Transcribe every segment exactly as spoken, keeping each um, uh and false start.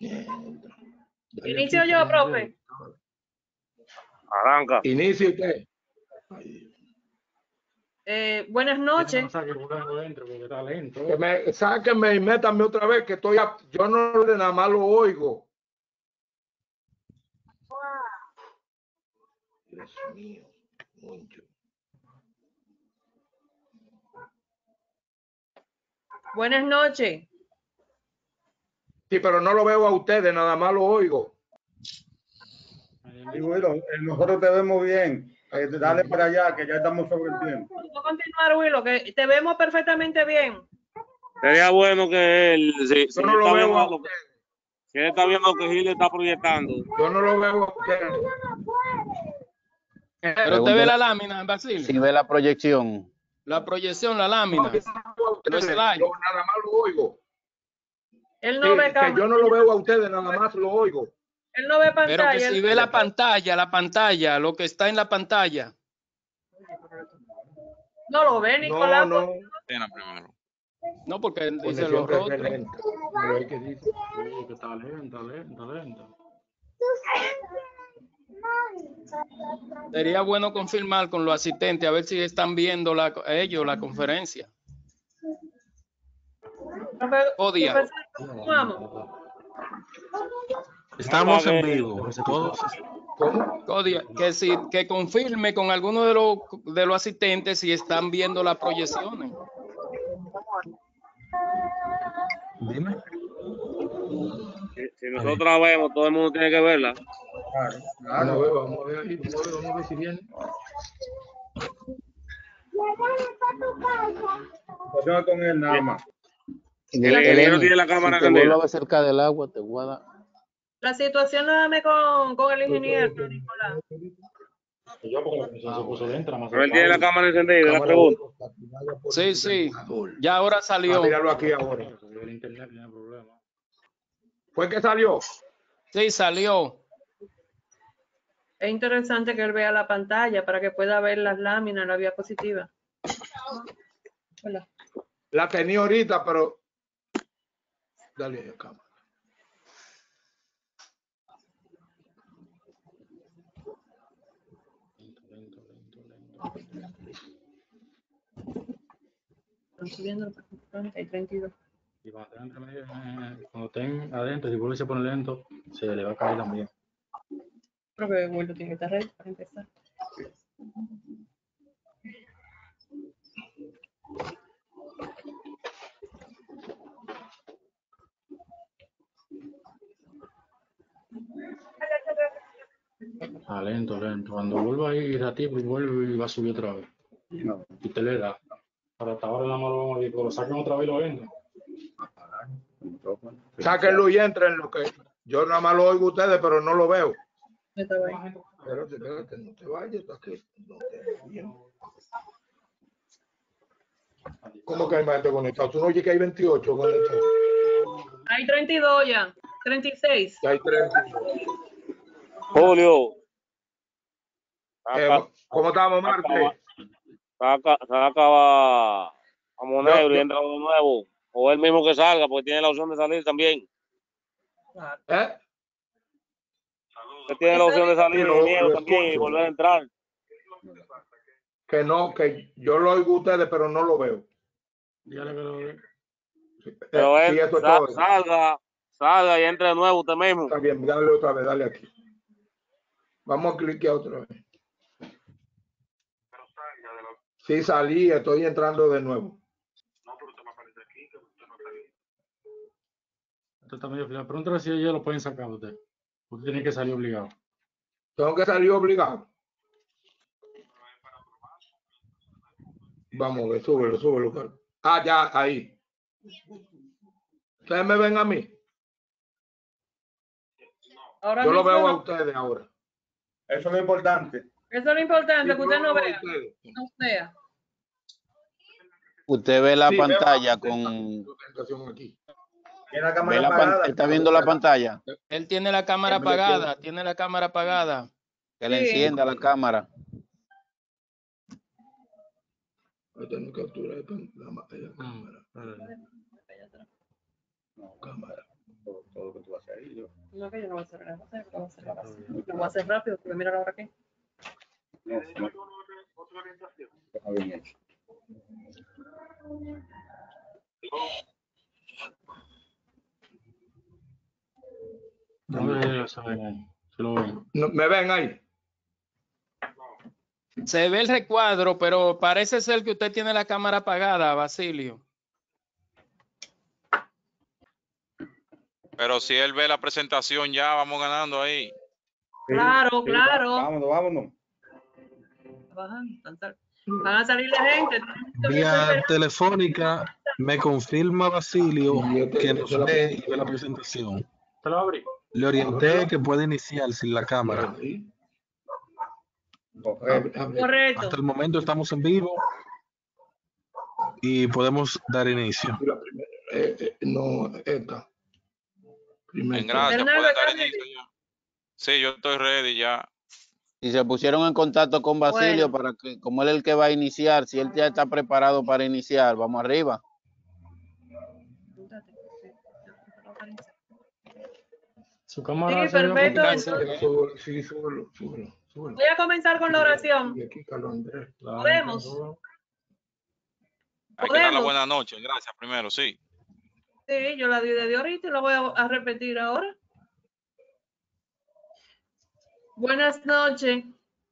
Inicio yo, profe. Arranca. Inicio usted. Eh, buenas noches. Que me, sáquenme y métanme otra vez, que estoy a, yo no de nada más lo oigo. Dios mío, mucho. Buenas noches. Sí, pero no lo veo a ustedes, nada más lo oigo. Y bueno, nosotros te vemos bien. Eh, dale para allá, que ya estamos sobre el tiempo. Vamos a continuar, Willow, que te vemos perfectamente bien. Sería bueno que él, si, si Yo no él lo está veo viendo a lo que, ustedes. si él está viendo lo que Gil está proyectando. Yo no lo veo a ustedes. Pero usted ve la lámina, Basilio. Si ve la proyección. La proyección, la lámina. No, yo no lo veo a ustedes, Los slides. yo nada más lo oigo. Él no Sí, ve que cámara. yo no lo veo a ustedes, nada más lo oigo. Él no ve Pero que pantalla. si él- ve la pantalla, la pantalla, lo que está en la pantalla. No lo ve, Nicolás. No, no. No, porque dice Conexión los que es rostros. lenta. No hay que dice. Sí, que está lenta, lenta, lenta. Sería bueno confirmar con los asistentes a ver si están viendo la, ellos la conferencia. Odia. Vamos. Estamos en vivo. Todos. Odia, que si que confirme con alguno de los de los asistentes si están viendo las proyecciones. Dime. Si, si nosotros la vemos, todo el mundo tiene que verla. Claro, Vamos a claro. ver, vamos a ver ahí, vamos a ver, vamos a ver si viene. Continúa con él nada más. En El ingeniero tiene la si cámara te vuelvo a encendida. ver cerca del agua, te voy a dar. La situación la dame con, con el ingeniero, Nicolás. Yo porque la conexión se puso lenta, nada más. Pero él tiene la cámara encendida, la Cámara pregunta. uno, Sí, sí. Ya ahora Ah, salió. míralo aquí ahora. El internet tiene problemas. ¿Fue que salió? Sí, salió. Es interesante que él vea la pantalla para que pueda ver las láminas, la diapositiva. Hola. La tenía ahorita, pero... Dale ahí, cámara. Están subiendo hay treinta y dos. Y cuando estén, entre medio, eh, cuando estén adentro, si vuelve a poner lento, se le va a caer también. Creo que Willow tiene que estar ready para empezar. Ah, lento, lento. Cuando vuelva ahí ratito, vuelve y va a subir otra vez. No. Y te le da. Para hasta ahora nada más lo vamos a ver, pero lo saquen otra vez y lo entran. Sáquenlo y entren lo que... Yo nada más lo oigo a ustedes, pero no lo veo. Estaba ahí. Espérate, espérate, no te vayas, aquí. No te vayas. ¿Cómo que hay más gente conectado? ¿Tú no oyes que hay veintiocho conectados? Hay treinta y dos ya. treinta y seis. Que hay treinta. Julio. Eh, Saca, ¿Cómo estamos, Marte? saca, saca a, a Monegro Yo- y yo- entra de nuevo. O él mismo que salga, porque tiene la opción de salir también. ¿Eh? Él tiene la opción de salir, Sí, lo- ingeniero lo también, y escucho. volver a entrar. Que no, que yo lo oigo a ustedes, pero no lo veo. Dígale que lo ve. Eh, Pero él sí, eso es sa- todo. salga, salga y entre de nuevo usted mismo. Está bien, dale otra vez, dale aquí. Vamos a cliquear otra vez. Sí, salí, estoy entrando de nuevo. Esto está medio frío. Pregúntale si ellos lo pueden sacar usted. Usted tiene que salir obligado. Tengo que salir obligado. Vamos a ver, súbelo, súbelo. Carlos. Ah, ya, ahí. ¿Ustedes me ven a mí? Ahora Yo lo mismo veo a no. ustedes ahora. Eso es lo importante. Eso es lo importante, Sí, que usted yo no lo veo a vea. ustedes. No sea. Usted ve la Sí, pantalla veo la con... presentación aquí. Tiene la Ve cámara la pan- apagada. ¿Está viendo la pantalla? Él tiene la cámara Déjame le apagada, tiene la cámara apagada. Que le Sí. encienda la cámara. Voy a tener que capturar la, la, la cámara. Mm, No, cámara. Todo, todo lo que tú haces ahí. Lo voy a hacer rápido, porque mira la hora que. No, no. Está bien hecho. No me saben ahí. Se lo ven. No, ¿me ven ahí? Se ve el recuadro, pero parece ser que usted tiene la cámara apagada, Basilio. Pero si él ve la presentación, ya vamos ganando ahí. Sí, Claro, sí, claro. Vámonos, vámonos. Bajan, van a salir la gente. Vía telefónica me confirma Basilio Y yo te- que yo nos te la- ve y ve la presentación. ¿Te lo abrí? Le orienté que puede iniciar sin la cámara. Correcto. Hasta Correcto. el momento estamos en vivo y podemos dar inicio. La primera, eh, eh, no, esta. Primera. En gracias, Bernardo, pueden dar ¿estás inicio ya. Sí, yo estoy ready ya. Y se pusieron en contacto con Basilio Bueno. para que, como él es el que va a iniciar, si él ya está preparado para iniciar, vamos arriba. Su cámara Sí, se ve perfecto. porque- Entonces, Súbelo, sí, súbelo, súbelo, súbelo. voy a comenzar con la oración. Y aquí, Carlos Andrés. Claro, Podemos. claro. Hay que dar la Podemos. buena noche. Gracias primero, sí. Sí, yo la di de ahorita y la voy a, a repetir ahora. Buenas noches.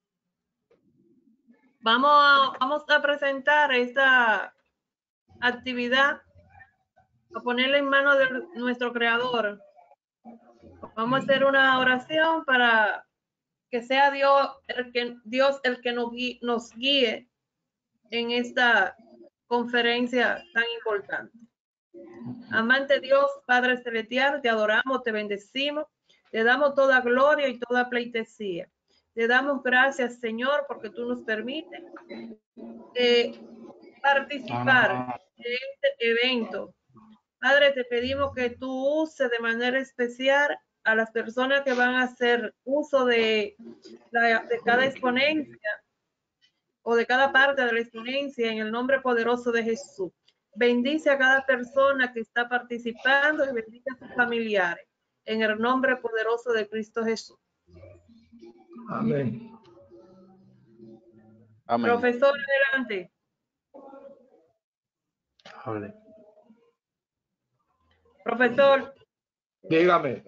Vamos a, vamos a presentar esta actividad, a ponerla en manos de nuestro creador. Vamos a hacer una oración para que sea Dios el que, Dios el que nos guíe, nos guíe en esta conferencia tan importante. Amante Dios, Padre Celestial, te adoramos, te bendecimos, te damos toda gloria y toda pleitesía. Te damos gracias, Señor, porque tú nos permites eh, participar Ah, de este evento. Padre, te pedimos que tú uses de manera especial a las personas que van a hacer uso de, la, de cada exponencia o de cada parte de la exponencia en el nombre poderoso de Jesús. Bendice a cada persona que está participando y bendice a sus familiares en el nombre poderoso de Cristo Jesús. Amén. Amén. Profesor, adelante. hable. Profesor, Dígame,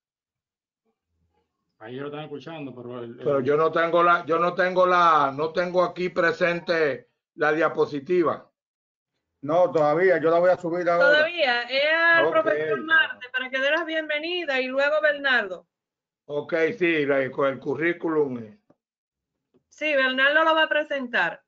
Ahí lo están escuchando, pero, el- el- pero yo no tengo la, yo no tengo la, no tengo aquí presente la diapositiva. No, todavía, yo la voy a subir ahora. todavía es al Ok. profesor Marte para que dé la bienvenida y luego Bernardo. Ok, sí, la- con el currículum. eh. Sí, Bernardo lo va a presentar.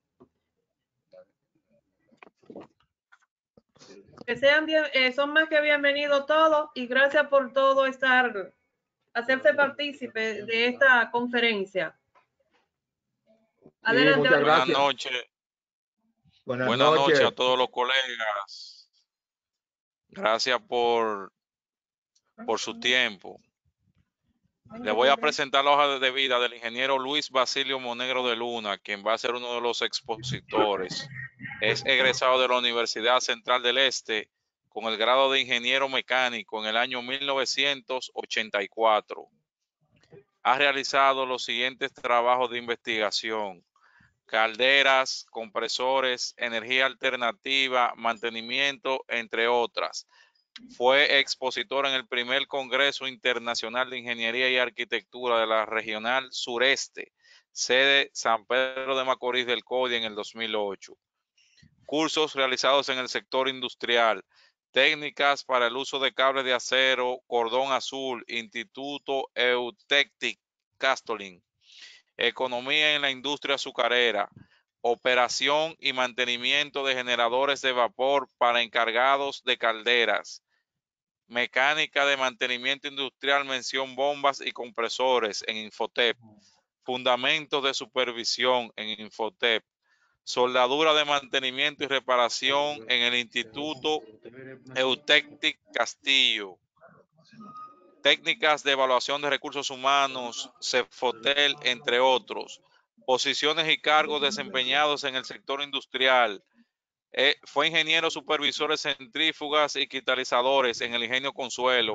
Que sean bien, eh, son más que bienvenidos todos y gracias por todo estar, hacerse partícipe de esta conferencia. Adelante, muchas Bernardo. Buenas gracias. noches. Buenas, Buenas noches. noches a todos los colegas. Gracias por, por su tiempo. Le voy a presentar la hoja de vida del ingeniero Luis Basilio Monegro de Luna, quien va a ser uno de los expositores. Es egresado de la Universidad Central del Este con el grado de ingeniero mecánico en el año mil novecientos ochenta y cuatro. Ha realizado los siguientes trabajos de investigación: calderas, compresores, energía alternativa, mantenimiento, entre otras. Fue expositor en el primer Congreso Internacional de Ingeniería y Arquitectura de la Regional Sureste, sede San Pedro de Macorís del CODI en el dos mil ocho. Cursos realizados en el sector industrial, técnicas para el uso de cables de acero, cordón azul, Instituto Eutectic Castolin, economía en la industria azucarera, operación y mantenimiento de generadores de vapor para encargados de calderas, mecánica de mantenimiento industrial, mención bombas y compresores en Infotep, fundamentos de supervisión en Infotep, soldadura de mantenimiento y reparación en el Instituto Eutectic Castillo, técnicas de evaluación de recursos humanos, Cefotel, entre otros, posiciones y cargos desempeñados en el sector industrial. Eh, fue ingeniero supervisor de centrífugas y cristalizadores en el Ingenio Consuelo,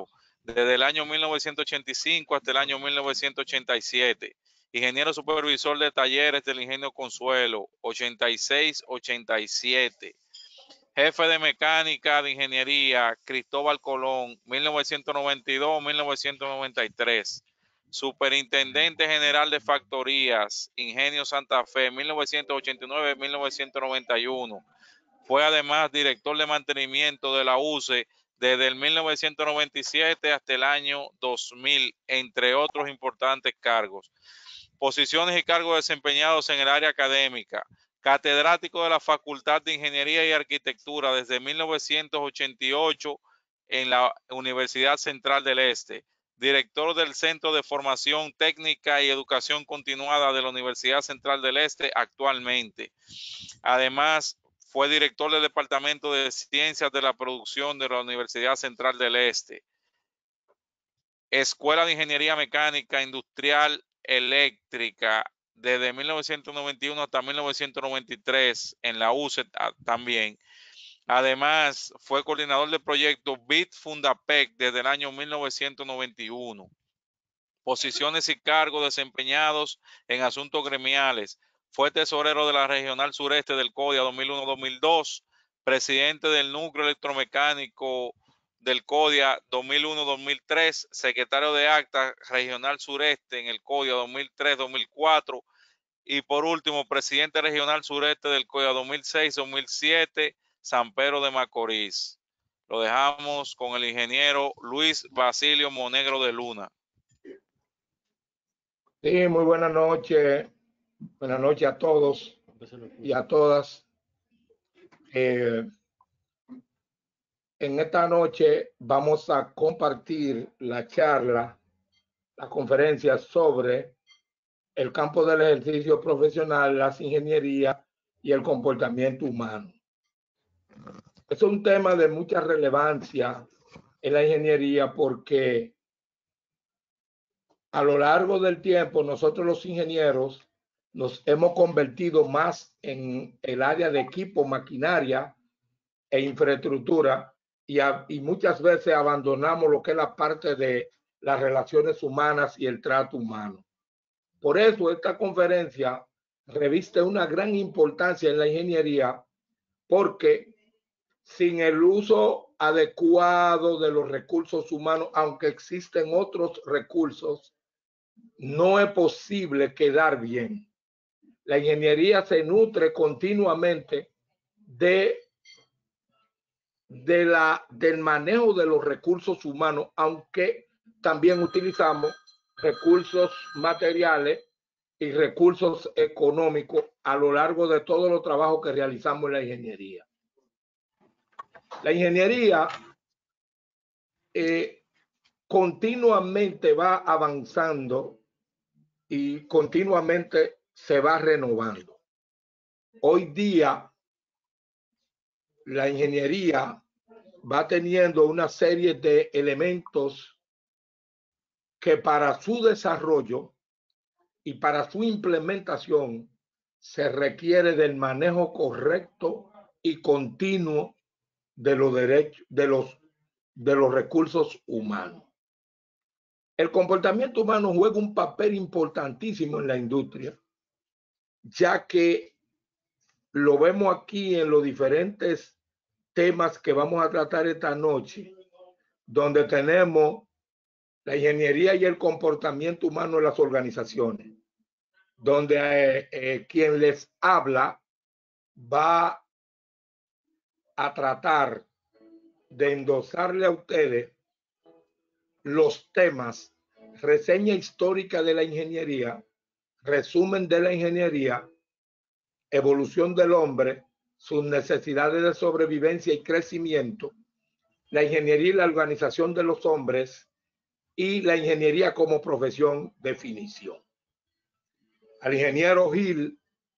desde el año mil novecientos ochenta y cinco hasta el año mil novecientos ochenta y siete. Ingeniero supervisor de talleres del Ingenio Consuelo, ochenta y seis ochenta y siete. Jefe de mecánica de ingeniería, Cristóbal Colón, mil novecientos noventa y dos a mil novecientos noventa y tres. Superintendente general de factorías, Ingenio Santa Fe, mil novecientos ochenta y nueve a mil novecientos noventa y uno. Fue además director de mantenimiento de la U C E desde el mil novecientos noventa y siete hasta el año dos mil, entre otros importantes cargos. Posiciones y cargos desempeñados en el área académica. Catedrático de la Facultad de Ingeniería y Arquitectura desde mil novecientos ochenta y ocho en la Universidad Central del Este. Director del Centro de Formación Técnica y Educación Continuada de la Universidad Central del Este actualmente. Además, fue director del Departamento de Ciencias de la Producción de la Universidad Central del Este. Escuela de Ingeniería Mecánica Industrial Eléctrica desde mil novecientos noventa y uno hasta mil novecientos noventa y tres en la U C E también. Además, fue coordinador del proyecto B I T Fundapec desde el año mil novecientos noventa y uno. Posiciones y cargos desempeñados en asuntos gremiales. Fue tesorero de la Regional Sureste del CODIA dos mil uno a dos mil dos, presidente del Núcleo Electromecánico del CODIA dos mil uno a dos mil tres, secretario de Acta Regional Sureste en el CODIA dos mil tres a dos mil cuatro y por último, presidente regional sureste del CODIA dos mil seis a dos mil siete, San Pedro de Macorís. Lo dejamos con el ingeniero Luis Basilio Monegro de Luna. Sí, muy buenas noches. Buenas noches a todos y a todas. Eh, en esta noche vamos a compartir la charla, la conferencia sobre el campo del ejercicio profesional, las ingenierías y el comportamiento humano. Es un tema de mucha relevancia en la ingeniería porque a lo largo del tiempo nosotros los ingenieros nos hemos convertido más en el área de equipo, maquinaria e infraestructura y, a, y muchas veces abandonamos lo que es la parte de las relaciones humanas y el trato humano. Por eso esta conferencia reviste una gran importancia en la ingeniería porque sin el uso adecuado de los recursos humanos, aunque existen otros recursos, no es posible quedar bien. La ingeniería se nutre continuamente de, de la, del manejo de los recursos humanos, aunque también utilizamos recursos materiales y recursos económicos a lo largo de todos los trabajos que realizamos en la ingeniería. La ingeniería eh, continuamente va avanzando y continuamente se va renovando. Hoy día la ingeniería va teniendo una serie de elementos que para su desarrollo y para su implementación se requiere del manejo correcto y continuo de los derechos, de los, de los recursos humanos. El comportamiento humano juega un papel importantísimo en la industria, ya que lo vemos aquí en los diferentes temas que vamos a tratar esta noche, donde tenemos la ingeniería y el comportamiento humano en las organizaciones, donde eh, eh, quien les habla va a tratar de endosarle a ustedes los temas, reseña histórica de la ingeniería, resumen de la ingeniería, evolución del hombre, sus necesidades de sobrevivencia y crecimiento, la ingeniería y la organización de los hombres y la ingeniería como profesión, definición. Al ingeniero Gil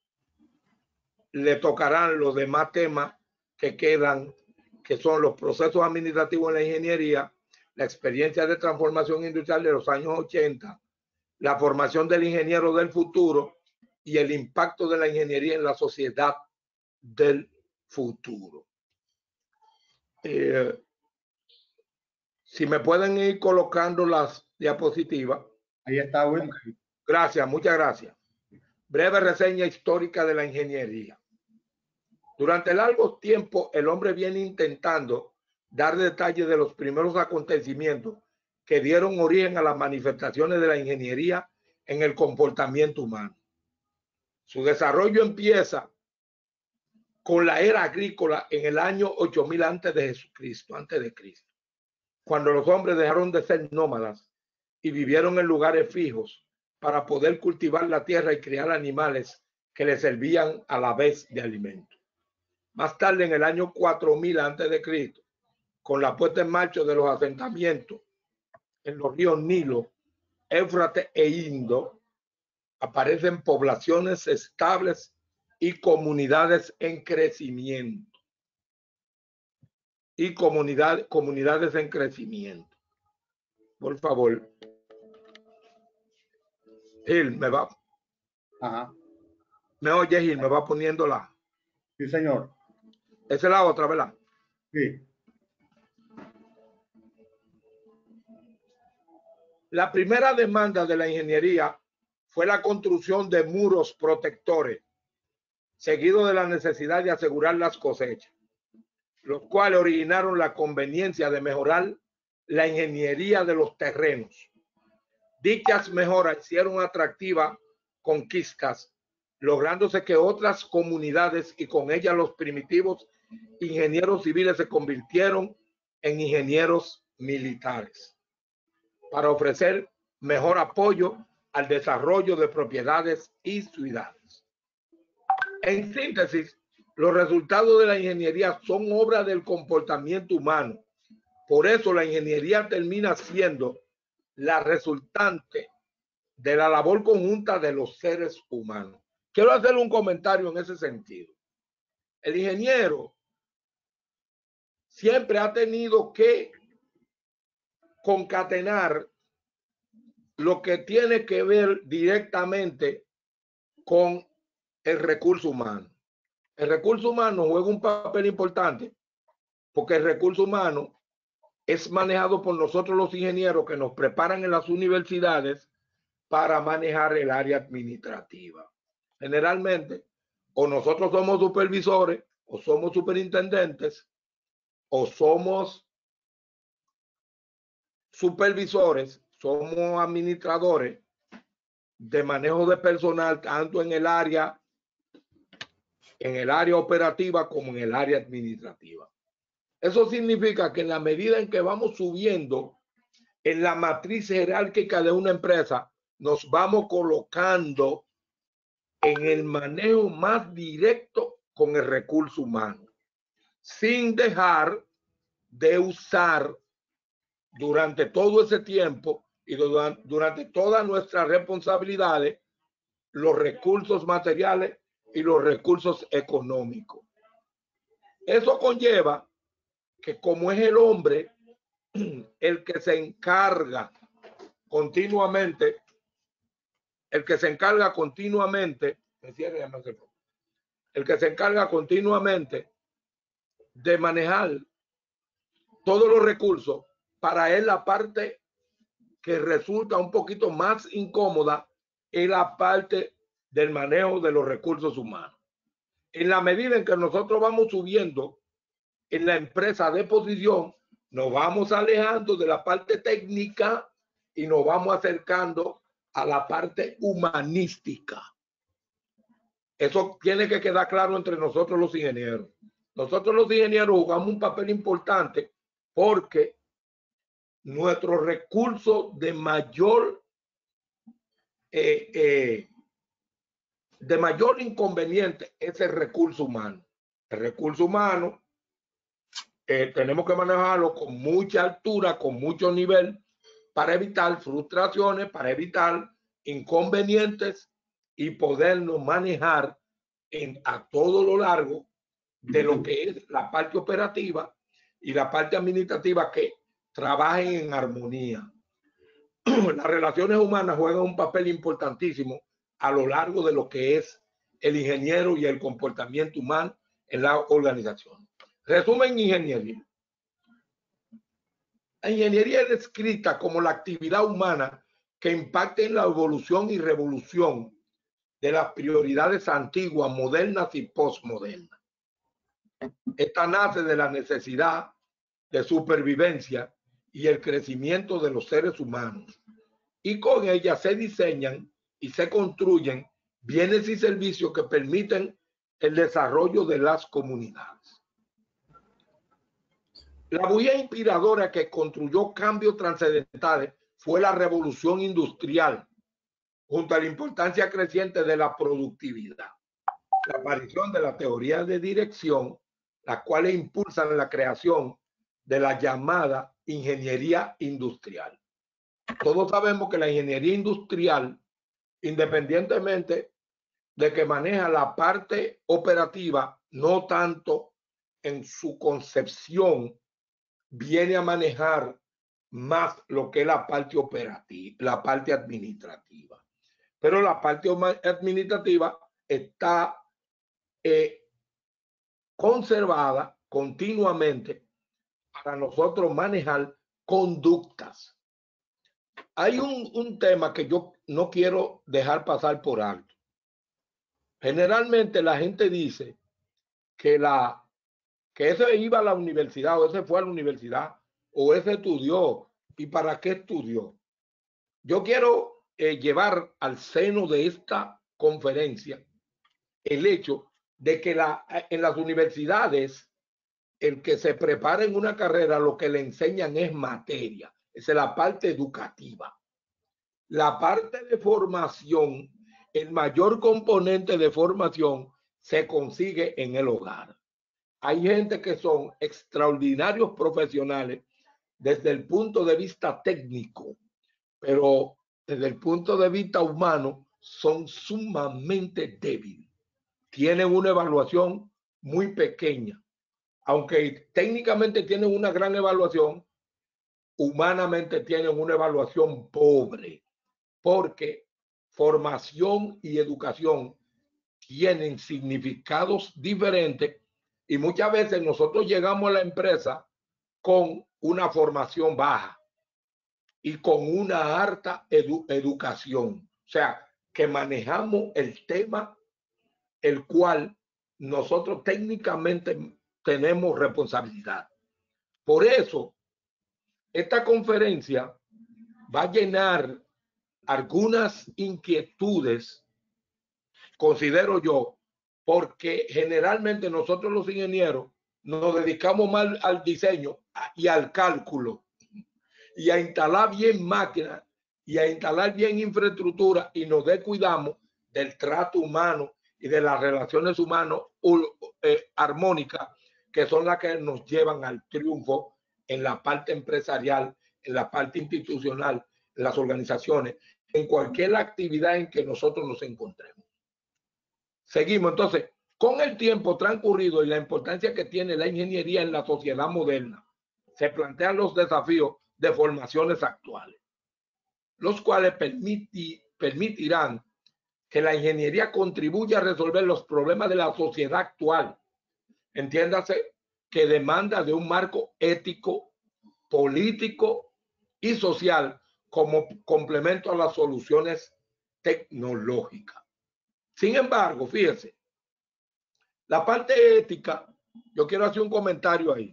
le tocarán los demás temas que quedan, que son los procesos administrativos en la ingeniería, la experiencia de transformación industrial de los años ochenta, la formación del ingeniero del futuro y el impacto de la ingeniería en la sociedad del futuro. Eh, Si me pueden ir colocando las diapositivas. Ahí está, Will. Gracias, muchas gracias. Breve reseña histórica de la ingeniería. Durante largo tiempo, el hombre viene intentando dar detalles de los primeros acontecimientos que dieron origen a las manifestaciones de la ingeniería en el comportamiento humano. Su desarrollo empieza con la era agrícola en el año ocho mil antes de Jesucristo, antes de Cristo, cuando los hombres dejaron de ser nómadas y vivieron en lugares fijos para poder cultivar la tierra y criar animales que les servían a la vez de alimento. Más tarde, en el año cuatro mil antes de Cristo, con la puesta en marcha de los asentamientos en los ríos Nilo, Éufrates e Indo, aparecen poblaciones estables y comunidades en crecimiento. Y comunidad, comunidades en crecimiento. Por favor. Gil, me va. Ajá. Me oye, Gil, me va poniendo la. Sí, señor. Esa es la otra, ¿verdad? Sí. La primera demanda de la ingeniería fue la construcción de muros protectores, seguido de la necesidad de asegurar las cosechas, los cuales originaron la conveniencia de mejorar la ingeniería de los terrenos. Dichas mejoras hicieron atractivas conquistas, lográndose que otras comunidades y con ellas los primitivos ingenieros civiles se convirtieron en ingenieros militares para ofrecer mejor apoyo al desarrollo de propiedades y ciudades. En síntesis, los resultados de la ingeniería son obra del comportamiento humano. Por eso la ingeniería termina siendo la resultante de la labor conjunta de los seres humanos. Quiero hacer un comentario en ese sentido. El ingeniero siempre ha tenido que concatenar lo que tiene que ver directamente con el recurso humano. El recurso humano juega un papel importante porque el recurso humano es manejado por nosotros los ingenieros que nos preparan en las universidades para manejar el área administrativa. Generalmente, o nosotros somos supervisores, o somos superintendentes, o somos supervisores, somos administradores de manejo de personal, tanto en el área, en el área operativa como en el área administrativa. Eso significa que en la medida en que vamos subiendo en la matriz jerárquica de una empresa, nos vamos colocando en el manejo más directo con el recurso humano, sin dejar de usar durante todo ese tiempo y durante todas nuestras responsabilidades los recursos materiales y los recursos económicos. Eso conlleva que, como es el hombre el que se encarga continuamente, el que se encarga continuamente, el que se encarga continuamente de manejar todos los recursos, para él la parte que resulta un poquito más incómoda es la parte del manejo de los recursos humanos. En la medida en que nosotros vamos subiendo en la empresa de posición, nos vamos alejando de la parte técnica y nos vamos acercando a la parte humanística. Eso tiene que quedar claro entre nosotros los ingenieros. Nosotros los ingenieros jugamos un papel importante porque nuestro recurso de mayor eh, eh, de mayor inconveniente es el recurso humano. El recurso humano eh, tenemos que manejarlo con mucha altura, con mucho nivel, para evitar frustraciones, para evitar inconvenientes y podernos manejar en, a todo lo largo de lo que es la parte operativa y la parte administrativa, que trabajen en armonía. Las relaciones humanas juegan un papel importantísimo a lo largo de lo que es el ingeniero y el comportamiento humano en la organización. Resumen, ingeniería. La ingeniería es descrita como la actividad humana que impacta en la evolución y revolución de las prioridades antiguas, modernas y postmodernas. Esta nace de la necesidad de supervivencia y el crecimiento de los seres humanos, y con ella se diseñan y se construyen bienes y servicios que permiten el desarrollo de las comunidades. La bulla inspiradora que construyó cambios trascendentales fue la revolución industrial, junto a la importancia creciente de la productividad, la aparición de la teoría de dirección, las cuales impulsan la creación de la llamada ingeniería industrial. Todos sabemos que la ingeniería industrial, independientemente de que maneja la parte operativa, no tanto en su concepción, viene a manejar más lo que es la parte operativa, la parte administrativa. Pero la parte administrativa está eh, conservada continuamente para nosotros manejar conductas. Hay un, un tema que yo no quiero dejar pasar por alto. Generalmente la gente dice que, la, que ese iba a la universidad o ese fue a la universidad o ese estudió. ¿Y para qué estudió? Yo quiero eh, llevar al seno de esta conferencia el hecho de que la, en las universidades el que se prepara en una carrera lo que le enseñan es materia. Esa es la parte educativa. La parte de formación, el mayor componente de formación se consigue en el hogar. Hay gente que son extraordinarios profesionales desde el punto de vista técnico, pero desde el punto de vista humano son sumamente débiles. Tienen una evaluación muy pequeña. Aunque técnicamente tienen una gran evaluación, humanamente tienen una evaluación pobre, porque formación y educación tienen significados diferentes y muchas veces nosotros llegamos a la empresa con una formación baja y con una harta edu educación. O sea, que manejamos el tema el cual nosotros técnicamente tenemos responsabilidad. Por eso, esta conferencia va a llenar algunas inquietudes, considero yo, porque generalmente nosotros los ingenieros nos dedicamos mal al diseño y al cálculo y a instalar bien máquinas y a instalar bien infraestructura y nos descuidamos del trato humano y de las relaciones humanas eh, armónicas, que son las que nos llevan al triunfo en la parte empresarial, en la parte institucional, en las organizaciones, en cualquier actividad en que nosotros nos encontremos. Seguimos entonces, con el tiempo transcurrido y la importancia que tiene la ingeniería en la sociedad moderna, se plantean los desafíos de formaciones actuales, los cuales permiti, permitirán que la ingeniería contribuya a resolver los problemas de la sociedad actual. Entiéndase que demanda de un marco ético, político y social como complemento a las soluciones tecnológicas. Sin embargo, fíjense, la parte ética, yo quiero hacer un comentario ahí.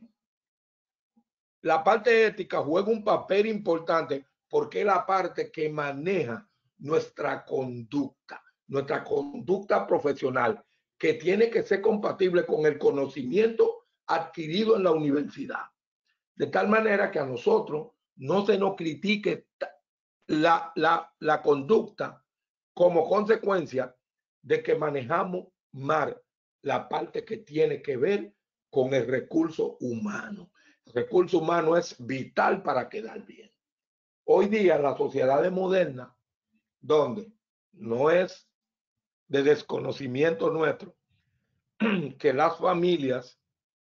La parte ética juega un papel importante porque es la parte que maneja nuestra conducta, nuestra conducta profesional, que tiene que ser compatible con el conocimiento adquirido en la universidad. De tal manera que a nosotros no se nos critique la, la, la conducta como consecuencia de que manejamos mal la parte que tiene que ver con el recurso humano. El recurso humano es vital para quedar bien. Hoy día la sociedad moderna, donde no es de desconocimiento nuestro, que las familias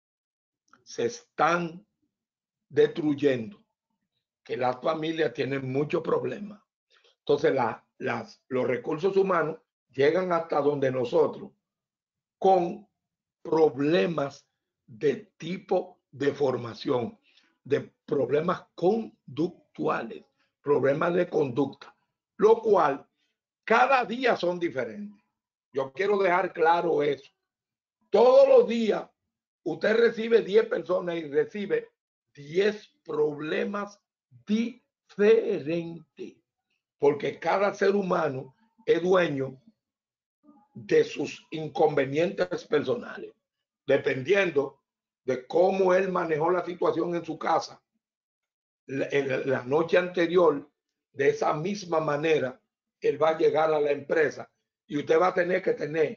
se están destruyendo, que las familias tienen muchos problemas. Entonces la, las, los recursos humanos llegan hasta donde nosotros con problemas de tipo de formación, de problemas conductuales, problemas de conducta, lo cual cada día son diferentes. Yo quiero dejar claro eso. Todos los días usted recibe diez personas y recibe diez problemas diferentes, porque cada ser humano es dueño de sus inconvenientes personales, dependiendo de cómo él manejó la situación en su casa en la noche anterior. De esa misma manera él va a llegar a la empresa y usted va a tener que tener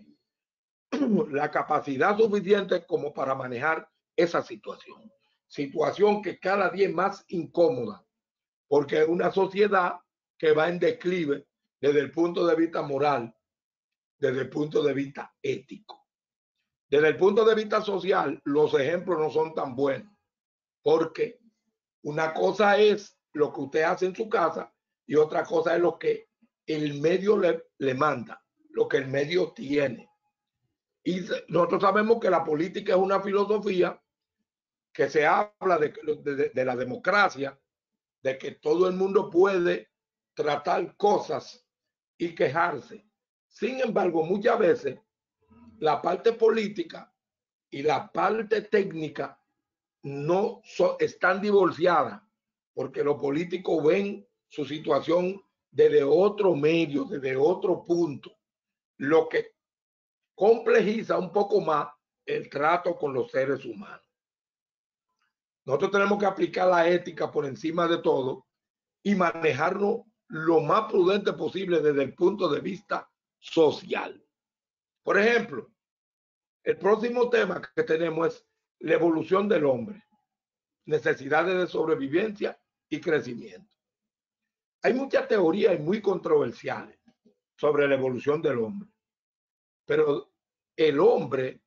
la capacidad suficiente como para manejar esa situación. Situación que cada día es más incómoda, porque es una sociedad que va en declive desde el punto de vista moral, desde el punto de vista ético. Desde el punto de vista social, los ejemplos no son tan buenos, porque una cosa es lo que usted hace en su casa y otra cosa es lo que el medio le, le manda, lo que el medio tiene. Y nosotros sabemos que la política es una filosofía que se habla de, de, de la democracia, de que todo el mundo puede tratar cosas y quejarse. Sin embargo, muchas veces la parte política y la parte técnica no so, están divorciadas, porque los políticos ven su situación desde otro medio, desde otro punto, lo que complejiza un poco más el trato con los seres humanos. Nosotros tenemos que aplicar la ética por encima de todo y manejarlo lo más prudente posible desde el punto de vista social. Por ejemplo, el próximo tema que tenemos es la evolución del hombre, necesidades de sobrevivencia y crecimiento. Hay muchas teorías muy controversiales sobre la evolución del hombre, pero el hombre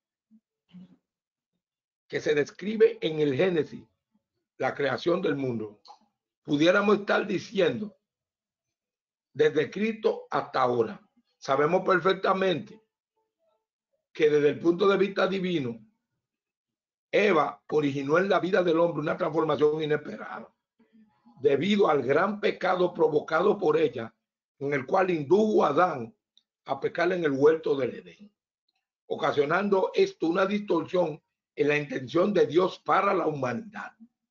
que se describe en el Génesis, la creación del mundo, pudiéramos estar diciendo desde Cristo hasta ahora. Sabemos perfectamente que desde el punto de vista divino, Eva originó en la vida del hombre una transformación inesperada, debido al gran pecado provocado por ella, en el cual indujo a Adán a pecar en el huerto del Edén, ocasionando esto una distorsión en la intención de Dios para la humanidad.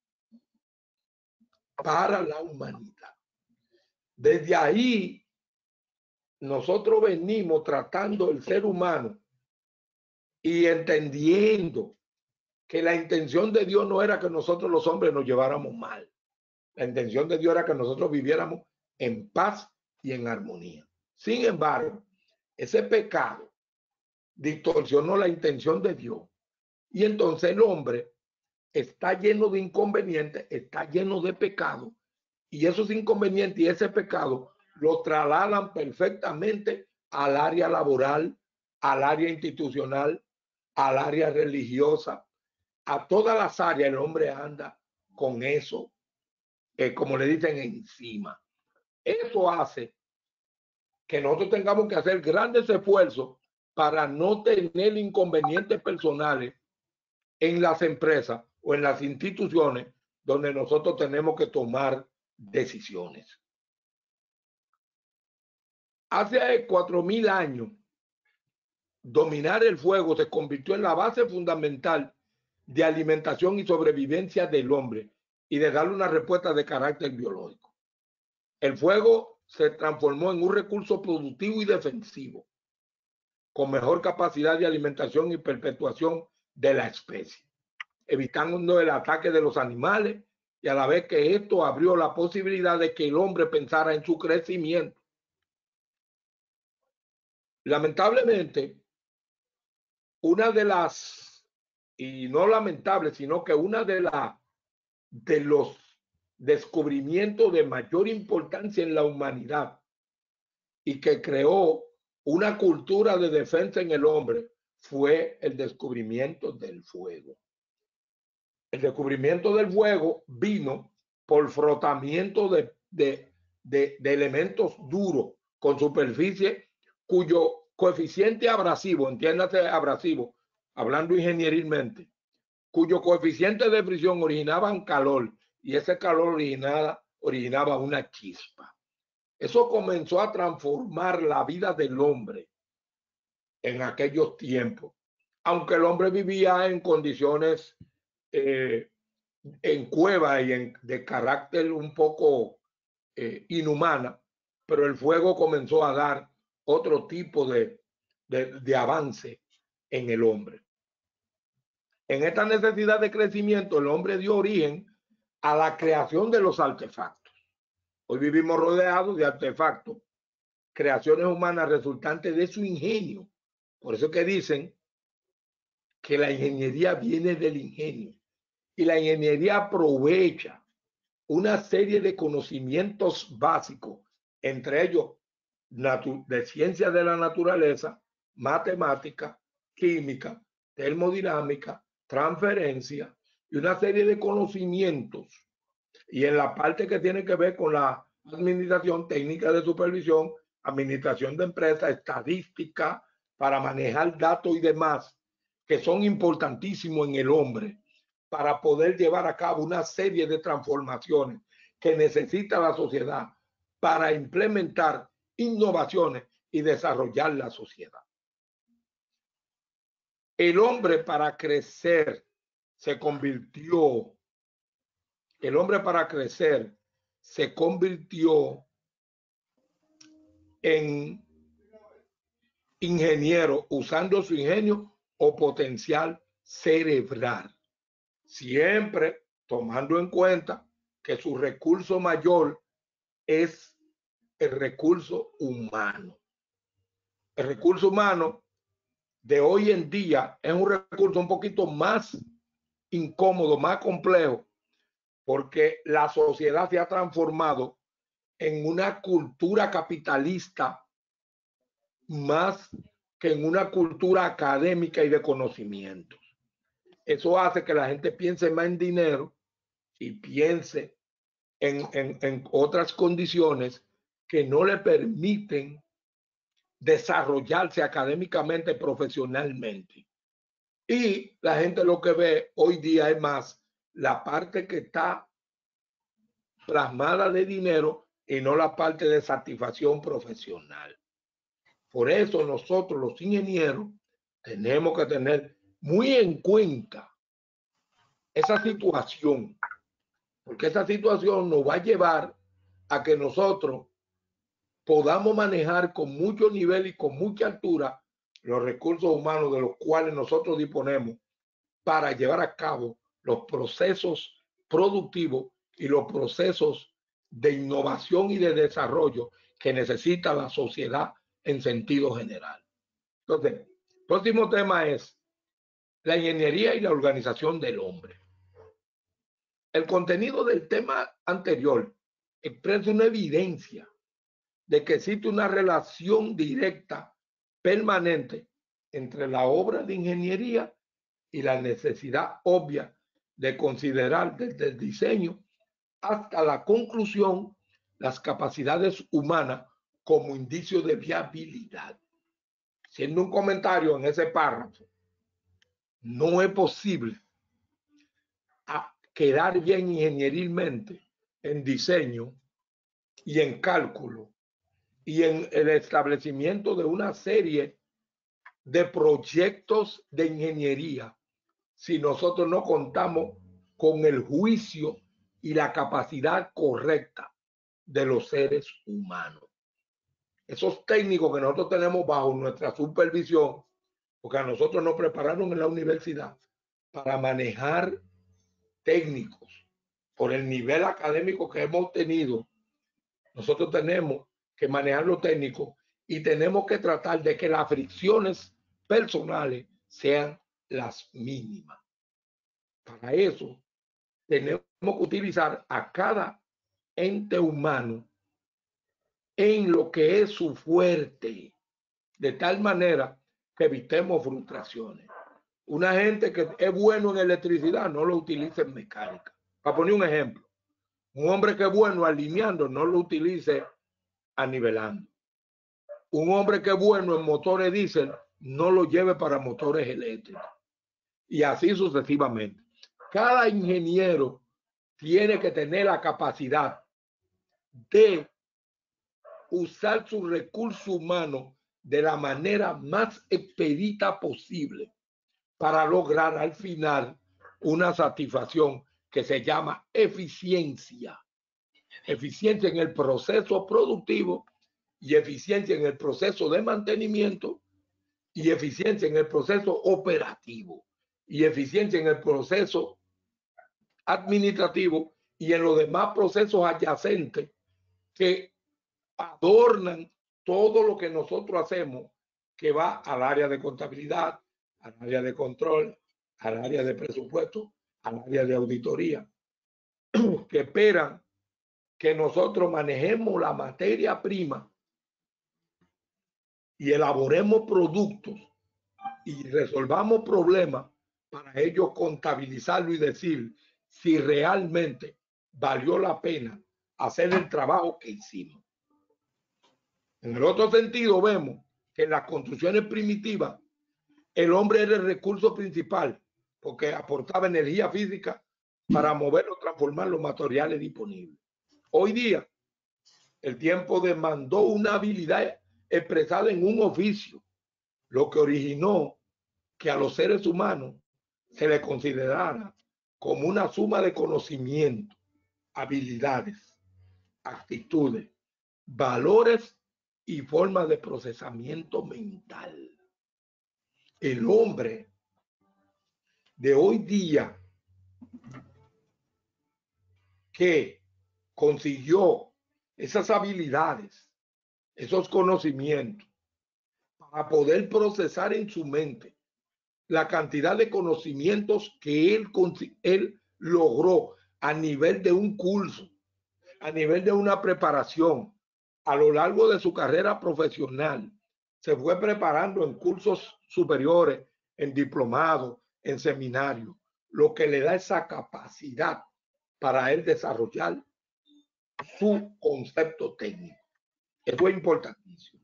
Para la humanidad. Desde ahí, nosotros venimos tratando el ser humano y entendiendo que la intención de Dios no era que nosotros los hombres nos lleváramos mal. La intención de Dios era que nosotros viviéramos en paz y en armonía. Sin embargo, ese pecado distorsionó la intención de Dios. Y entonces el hombre está lleno de inconvenientes, está lleno de pecado. Y esos inconvenientes y ese pecado lo trasladan perfectamente al área laboral, al área institucional, al área religiosa. A todas las áreas el hombre anda con eso, eh, como le dicen, encima. Eso hace que nosotros tengamos que hacer grandes esfuerzos para no tener inconvenientes personales en las empresas o en las instituciones donde nosotros tenemos que tomar decisiones. Hace cuatro mil años, dominar el fuego se convirtió en la base fundamental de alimentación y sobrevivencia del hombre y de darle una respuesta de carácter biológico. El fuego se transformó en un recurso productivo y defensivo, con mejor capacidad de alimentación y perpetuación de la especie, evitando el ataque de los animales, y a la vez que esto abrió la posibilidad de que el hombre pensara en su crecimiento. Lamentablemente, una de las, y no lamentable, sino que una de, la, de los descubrimientos de mayor importancia en la humanidad y que creó una cultura de defensa en el hombre fue el descubrimiento del fuego. El descubrimiento del fuego vino por frotamiento de, de, de, de elementos duros con superficie cuyo coeficiente abrasivo, entiéndase abrasivo, hablando ingenierilmente, cuyo coeficiente de fricción originaban calor y ese calor originaba, originaba una chispa. Eso comenzó a transformar la vida del hombre en aquellos tiempos, aunque el hombre vivía en condiciones eh, en cueva y en, de carácter un poco eh, inhumana, pero el fuego comenzó a dar otro tipo de, de, de avance en el hombre. En esta necesidad de crecimiento, el hombre dio origen a la creación de los artefactos. Hoy vivimos rodeados de artefactos, creaciones humanas resultantes de su ingenio. Por eso que dicen que la ingeniería viene del ingenio, y la ingeniería aprovecha una serie de conocimientos básicos, entre ellos de ciencias de la naturaleza, matemática, química, termodinámica, transferencia y una serie de conocimientos. Y en la parte que tiene que ver con la administración, técnica de supervisión, administración de empresas, estadística, para manejar datos y demás, que son importantísimos en el hombre para poder llevar a cabo una serie de transformaciones que necesita la sociedad para implementar innovaciones y desarrollar la sociedad. El hombre para crecer se convirtió, el hombre para crecer se convirtió en ingeniero, usando su ingenio o potencial cerebral, siempre tomando en cuenta que su recurso mayor es el recurso humano. El recurso humano de hoy en día es un recurso un poquito más incómodo, más complejo, porque la sociedad se ha transformado en una cultura capitalista más que en una cultura académica y de conocimientos. Eso hace que la gente piense más en dinero y piense en, en, en otras condiciones que no le permiten desarrollarse académicamente, profesionalmente. Y la gente lo que ve hoy día es más la parte que está plasmada de dinero y no la parte de satisfacción profesional. Por eso nosotros los ingenieros tenemos que tener muy en cuenta esa situación, porque esa situación nos va a llevar a que nosotros podamos manejar con mucho nivel y con mucha altura los recursos humanos de los cuales nosotros disponemos para llevar a cabo los procesos productivos y los procesos de innovación y de desarrollo que necesita la sociedad en sentido general. Entonces, el próximo tema es la ingeniería y la organización del hombre. El contenido del tema anterior expresa una evidencia de que existe una relación directa, permanente, entre la obra de ingeniería y la necesidad obvia de considerar desde el diseño hasta la conclusión las capacidades humanas como indicio de viabilidad. Siendo un comentario en ese párrafo, no es posible a quedar bien ingenierilmente en diseño y en cálculo y en el establecimiento de una serie de proyectos de ingeniería si nosotros no contamos con el juicio y la capacidad correcta de los seres humanos. Esos técnicos que nosotros tenemos bajo nuestra supervisión, porque a nosotros nos prepararon en la universidad para manejar técnicos por el nivel académico que hemos tenido, nosotros tenemos que manejar los técnicos y tenemos que tratar de que las fricciones personales sean las mínimas. Para eso tenemos que utilizar a cada ente humano en lo que es su fuerte, de tal manera que evitemos frustraciones. Una gente que es bueno en electricidad no lo utilice en mecánica. Para poner un ejemplo, un hombre que es bueno alineando no lo utilice anivelando. Un hombre que es bueno en motores diésel no lo lleve para motores eléctricos. Y así sucesivamente. Cada ingeniero tiene que tener la capacidad de usar su recurso humano de la manera más expedita posible para lograr al final una satisfacción que se llama eficiencia. Eficiencia en el proceso productivo y eficiencia en el proceso de mantenimiento y eficiencia en el proceso operativo y eficiencia en el proceso administrativo y en los demás procesos adyacentes que adornan todo lo que nosotros hacemos, que va al área de contabilidad, al área de control, al área de presupuesto, al área de auditoría, que esperan que nosotros manejemos la materia prima y elaboremos productos y resolvamos problemas para ellos contabilizarlo y decir si realmente valió la pena hacer el trabajo que hicimos. En el otro sentido, vemos que en las construcciones primitivas el hombre era el recurso principal porque aportaba energía física para mover o transformar los materiales disponibles. Hoy día, el tiempo demandó una habilidad expresada en un oficio, lo que originó que a los seres humanos se les considerara como una suma de conocimiento, habilidades, actitudes, valores y formas de procesamiento mental. El hombre de hoy día que consiguió esas habilidades, esos conocimientos, para poder procesar en su mente la cantidad de conocimientos que él, él logró a nivel de un curso, a nivel de una preparación, a lo largo de su carrera profesional, se fue preparando en cursos superiores, en diplomados, en seminarios, lo que le da esa capacidad para él desarrollar su concepto técnico. Eso es importantísimo.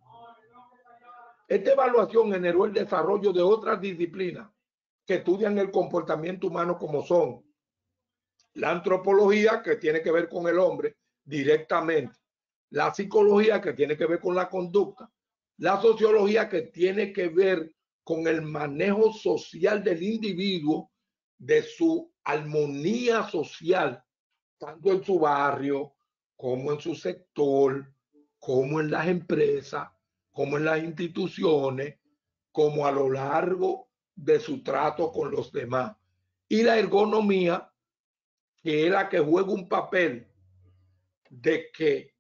Esta evaluación generó el desarrollo de otras disciplinas que estudian el comportamiento humano, como son la antropología, que tiene que ver con el hombre directamente, la psicología, que tiene que ver con la conducta, la sociología, que tiene que ver con el manejo social del individuo, de su armonía social, tanto en su barrio, como en su sector, como en las empresas, como en las instituciones, como a lo largo de su trato con los demás. Y la ergonomía, que es la que juega un papel de que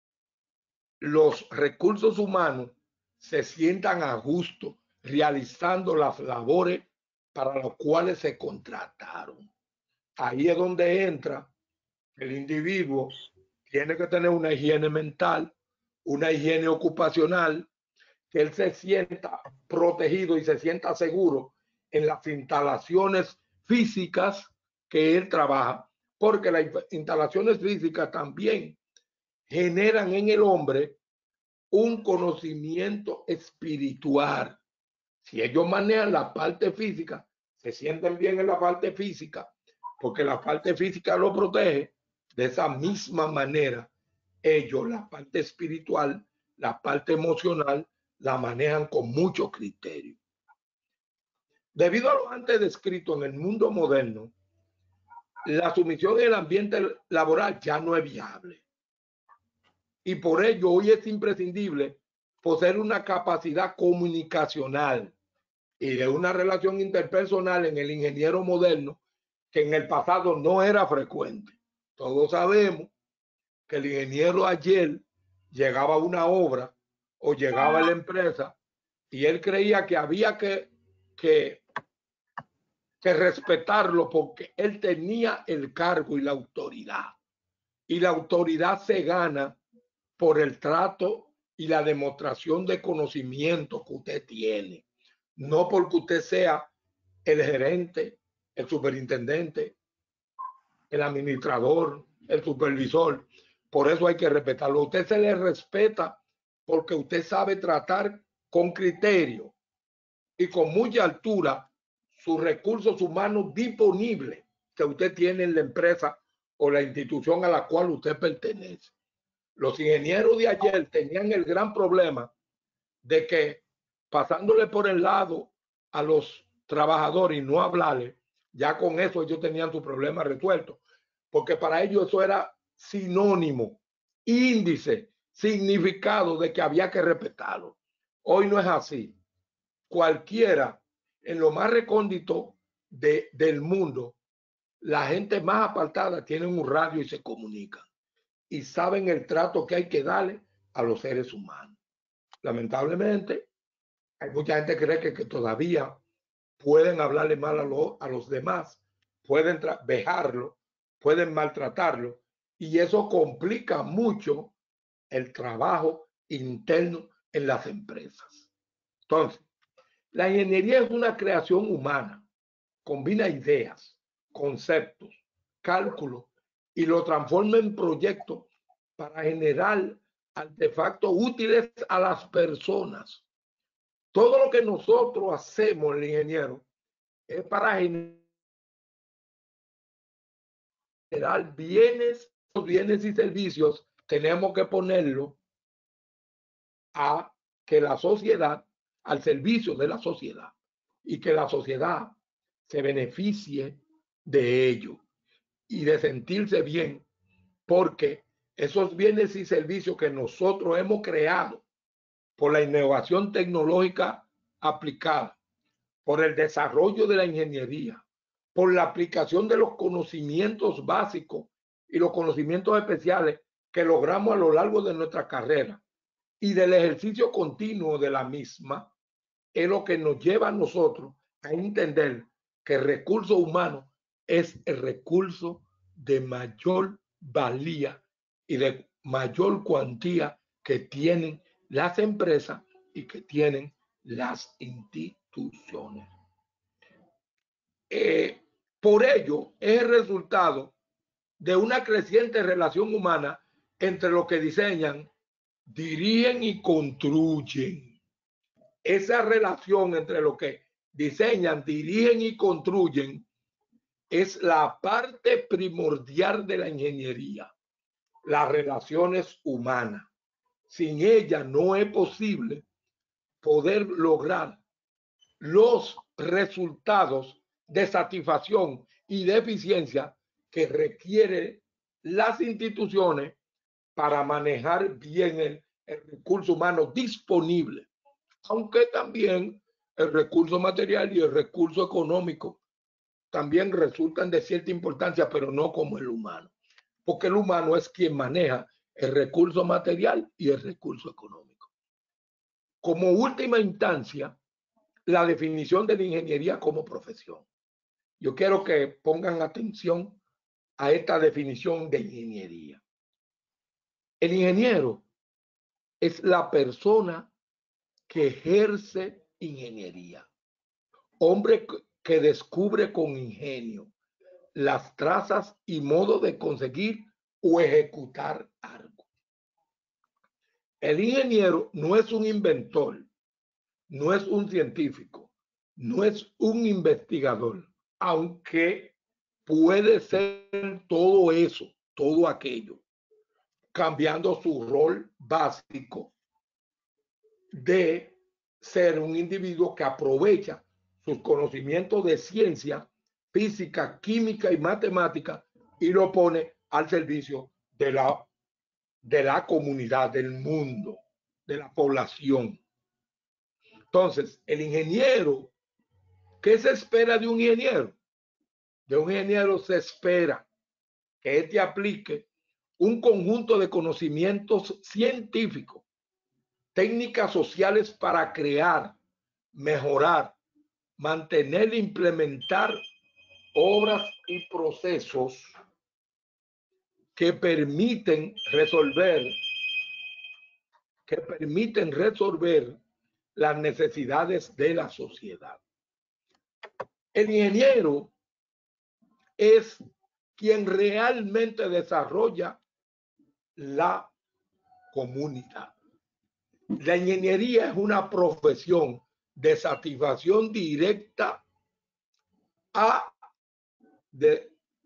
los recursos humanos se sientan a gusto realizando las labores para las cuales se contrataron. Ahí es donde entra el individuo. Tiene que tener una higiene mental, una higiene ocupacional, que él se sienta protegido y se sienta seguro en las instalaciones físicas que él trabaja, porque las instalaciones físicas también generan en el hombre un conocimiento espiritual. Si ellos manejan la parte física, se sienten bien en la parte física, porque la parte física lo protege. De esa misma manera, ellos la parte espiritual, la parte emocional, la manejan con mucho criterio. Debido a lo antes descrito, en el mundo moderno, la sumisión en el ambiente laboral ya no es viable. Y por ello hoy es imprescindible poseer una capacidad comunicacional y de una relación interpersonal en el ingeniero moderno que en el pasado no era frecuente. Todos sabemos que el ingeniero ayer llegaba a una obra o llegaba a la empresa y él creía que había que, que, que respetarlo porque él tenía el cargo y la autoridad. Y la autoridad se gana por el trato y la demostración de conocimiento que usted tiene. No porque usted sea el gerente, el superintendente, el administrador, el supervisor. Por eso hay que respetarlo. A usted se le respeta porque usted sabe tratar con criterio y con mucha altura sus recursos humanos disponibles que usted tiene en la empresa o la institución a la cual usted pertenece. Los ingenieros de ayer tenían el gran problema de que pasándole por el lado a los trabajadores y no hablarle, ya con eso ellos tenían su problema resuelto, porque para ellos eso era sinónimo, índice, significado de que había que respetarlo. Hoy no es así. Cualquiera, en lo más recóndito de, del mundo, la gente más apartada tiene un radio y se comunican y saben el trato que hay que darle a los seres humanos. Lamentablemente, hay mucha gente que cree que, que todavía pueden hablarle mal a, lo, a los demás, pueden vejarlo, pueden maltratarlo, y eso complica mucho el trabajo interno en las empresas. Entonces, la ingeniería es una creación humana, combina ideas, conceptos, cálculos y lo transforma en proyectos para generar artefactos útiles a las personas. Todo lo que nosotros hacemos, el ingeniero, es para generar bienes, bienes y servicios. Tenemos que ponerlo a que la sociedad, al servicio de la sociedad, y que la sociedad se beneficie de ello y de sentirse bien, porque esos bienes y servicios que nosotros hemos creado por la innovación tecnológica aplicada, por el desarrollo de la ingeniería, por la aplicación de los conocimientos básicos y los conocimientos especiales que logramos a lo largo de nuestra carrera y del ejercicio continuo de la misma, es lo que nos lleva a nosotros a entender que el recurso humano es el recurso de mayor valía y de mayor cuantía que tienen las empresas y que tienen las instituciones. Eh, por ello, es el resultado de una creciente relación humana entre los que diseñan, dirigen y construyen. Esa relación entre los que diseñan, dirigen y construyen es la parte primordial de la ingeniería, las relaciones humanas. Sin ella no es posible poder lograr los resultados de satisfacción y de eficiencia que requieren las instituciones para manejar bien el, el recurso humano disponible, aunque también el recurso material y el recurso económico también resultan de cierta importancia, pero no como el humano, porque el humano es quien maneja el recurso material y el recurso económico. Como última instancia, la definición de la ingeniería como profesión. Yo quiero que pongan atención a esta definición de ingeniería. El ingeniero es la persona que ejerce ingeniería, hombre que descubre con ingenio las trazas y modos de conseguir o ejecutar algo. El ingeniero no es un inventor, no es un científico, no es un investigador, aunque puede ser todo eso, todo aquello, cambiando su rol básico de ser un individuo que aprovecha sus conocimientos de ciencia, física, química y matemática y lo pone al servicio de la, de la comunidad, del mundo, de la población. Entonces, el ingeniero, ¿qué se espera de un ingeniero? De un ingeniero se espera que éste aplique un conjunto de conocimientos científicos, técnicas sociales para crear, mejorar, mantener e implementar obras y procesos que permiten resolver, que permiten resolver las necesidades de la sociedad. El ingeniero es quien realmente desarrolla la comunidad. La ingeniería es una profesión de satisfacción directa a de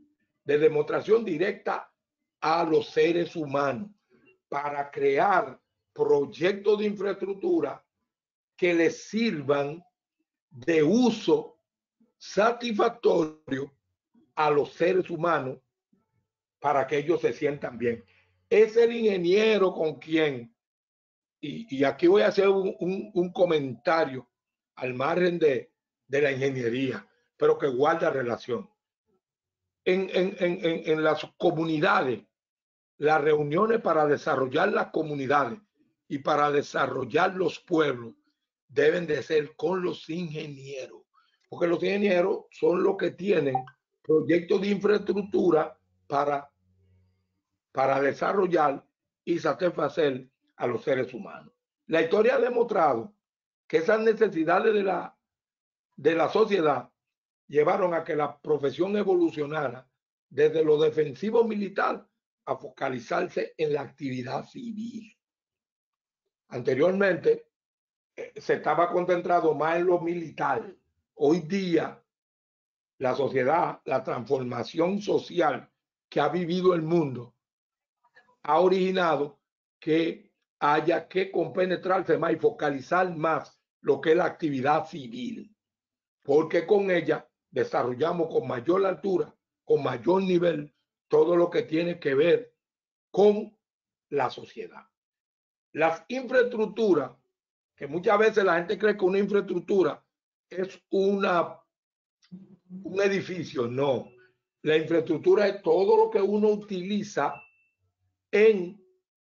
de demostración directa a los seres humanos para crear proyectos de infraestructura que les sirvan de uso satisfactorio a los seres humanos para que ellos se sientan bien. Es el ingeniero con quien, y, y aquí voy a hacer un, un, un comentario al margen de, de la ingeniería, pero que guarda relación. En, en, en, en las comunidades, las reuniones para desarrollar las comunidades y para desarrollar los pueblos deben de ser con los ingenieros, porque los ingenieros son los que tienen proyectos de infraestructura para, para desarrollar y satisfacer a los seres humanos. La historia ha demostrado que esas necesidades de la, de la sociedad llevaron a que la profesión evolucionara desde lo defensivo militar a focalizarse en la actividad civil. Anteriormente eh, se estaba concentrado más en lo militar. Hoy día la sociedad, la transformación social que ha vivido el mundo ha originado que haya que compenetrarse más y focalizar más lo que es la actividad civil, porque con ella desarrollamos con mayor altura, con mayor nivel, todo lo que tiene que ver con la sociedad. Las infraestructuras, que muchas veces la gente cree que una infraestructura es una, un edificio, no. La infraestructura es todo lo que uno utiliza en,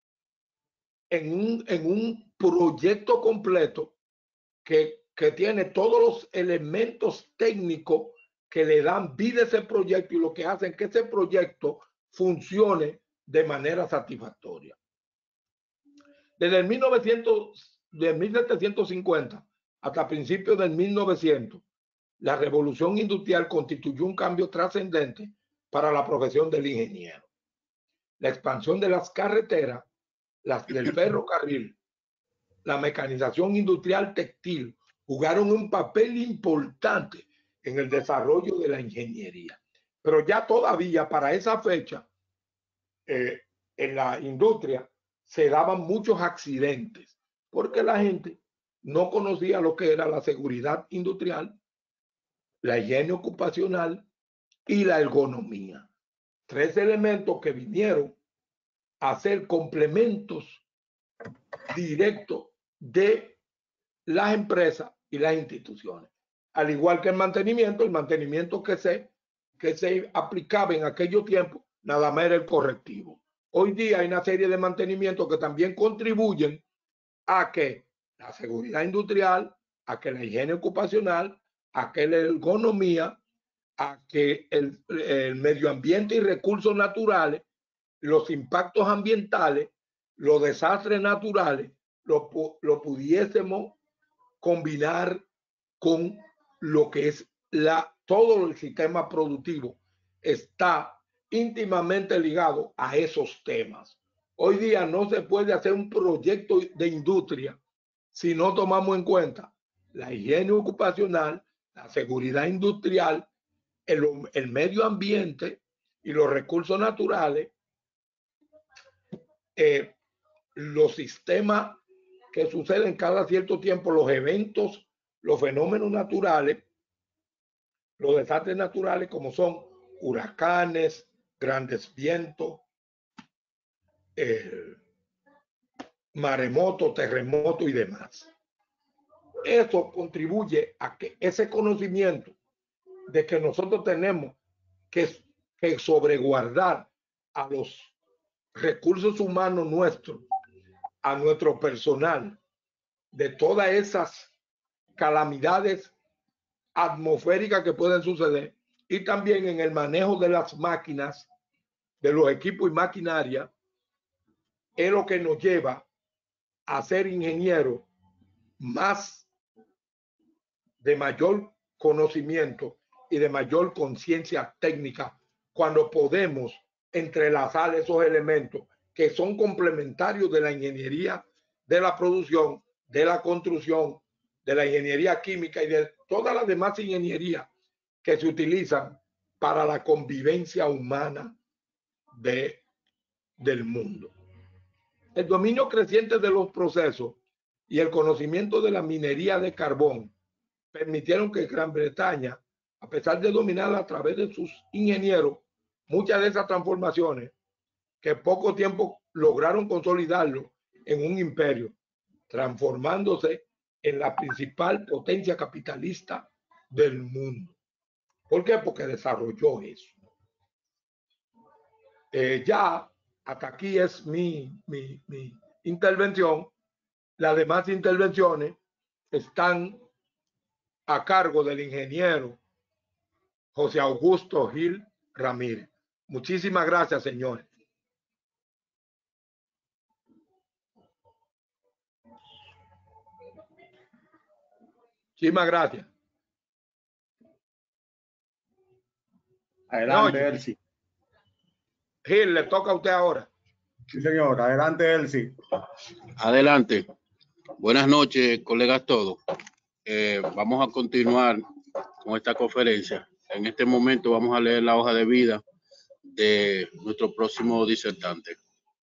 en, un, en un proyecto completo que, que tiene todos los elementos técnicos que le dan vida a ese proyecto y lo que hacen que ese proyecto funcione de manera satisfactoria. Desde el mil novecientos, de mil setecientos cincuenta hasta principios del mil novecientos, la revolución industrial constituyó un cambio trascendente para la profesión del ingeniero. La expansión de las carreteras, las del ferrocarril, la mecanización industrial textil jugaron un papel importante en el desarrollo de la ingeniería. Pero ya todavía para esa fecha, eh, en la industria se daban muchos accidentes porque la gente no conocía lo que era la seguridad industrial, la higiene ocupacional y la ergonomía. Tres elementos que vinieron a ser complementos directos de las empresas y las instituciones. Al igual que el mantenimiento, el mantenimiento que se, que se aplicaba en aquellos tiempos, nada más era el correctivo. Hoy día hay una serie de mantenimientos que también contribuyen a que la seguridad industrial, a que la higiene ocupacional, a que la ergonomía, a que el, el medio ambiente y recursos naturales, los impactos ambientales, los desastres naturales, lo, lo pudiésemos combinar con lo que es la, todo el sistema productivo está íntimamente ligado a esos temas. Hoy día no se puede hacer un proyecto de industria si no tomamos en cuenta la higiene ocupacional, la seguridad industrial, el, el medio ambiente y los recursos naturales, eh, los sistemas que suceden cada cierto tiempo, los eventos, los fenómenos naturales, los desastres naturales como son huracanes, grandes vientos, eh, maremotos, terremotos y demás. Eso contribuye a que ese conocimiento de que nosotros tenemos que, que sobreguardar a los recursos humanos nuestros, a nuestro personal, de todas esas calamidades atmosféricas que pueden suceder, y también en el manejo de las máquinas, de los equipos y maquinaria, es lo que nos lleva a ser ingenieros más de mayor conocimiento y de mayor conciencia técnica, cuando podemos entrelazar esos elementos que son complementarios de la ingeniería de la producción, de la construcción, de la ingeniería química y de todas las demás ingenierías que se utilizan para la convivencia humana de, del mundo. El dominio creciente de los procesos y el conocimiento de la minería de carbón permitieron que Gran Bretaña, a pesar de dominar a través de sus ingenieros muchas de esas transformaciones, que poco tiempo lograron consolidarlo en un imperio, transformándose en la principal potencia capitalista del mundo. ¿Por qué? Porque desarrolló eso. Eh, ya hasta aquí es mi, mi, mi intervención. Las demás intervenciones están a cargo del ingeniero José Augusto Gil Ramírez. Muchísimas gracias, señores. Muchísimas gracias. Adelante, Elsie. Gil, le toca a usted ahora. Sí, señor. Adelante, Elsie. Adelante. Buenas noches, colegas todos. Eh, vamos a continuar con esta conferencia. En este momento vamos a leer la hoja de vida de nuestro próximo disertante.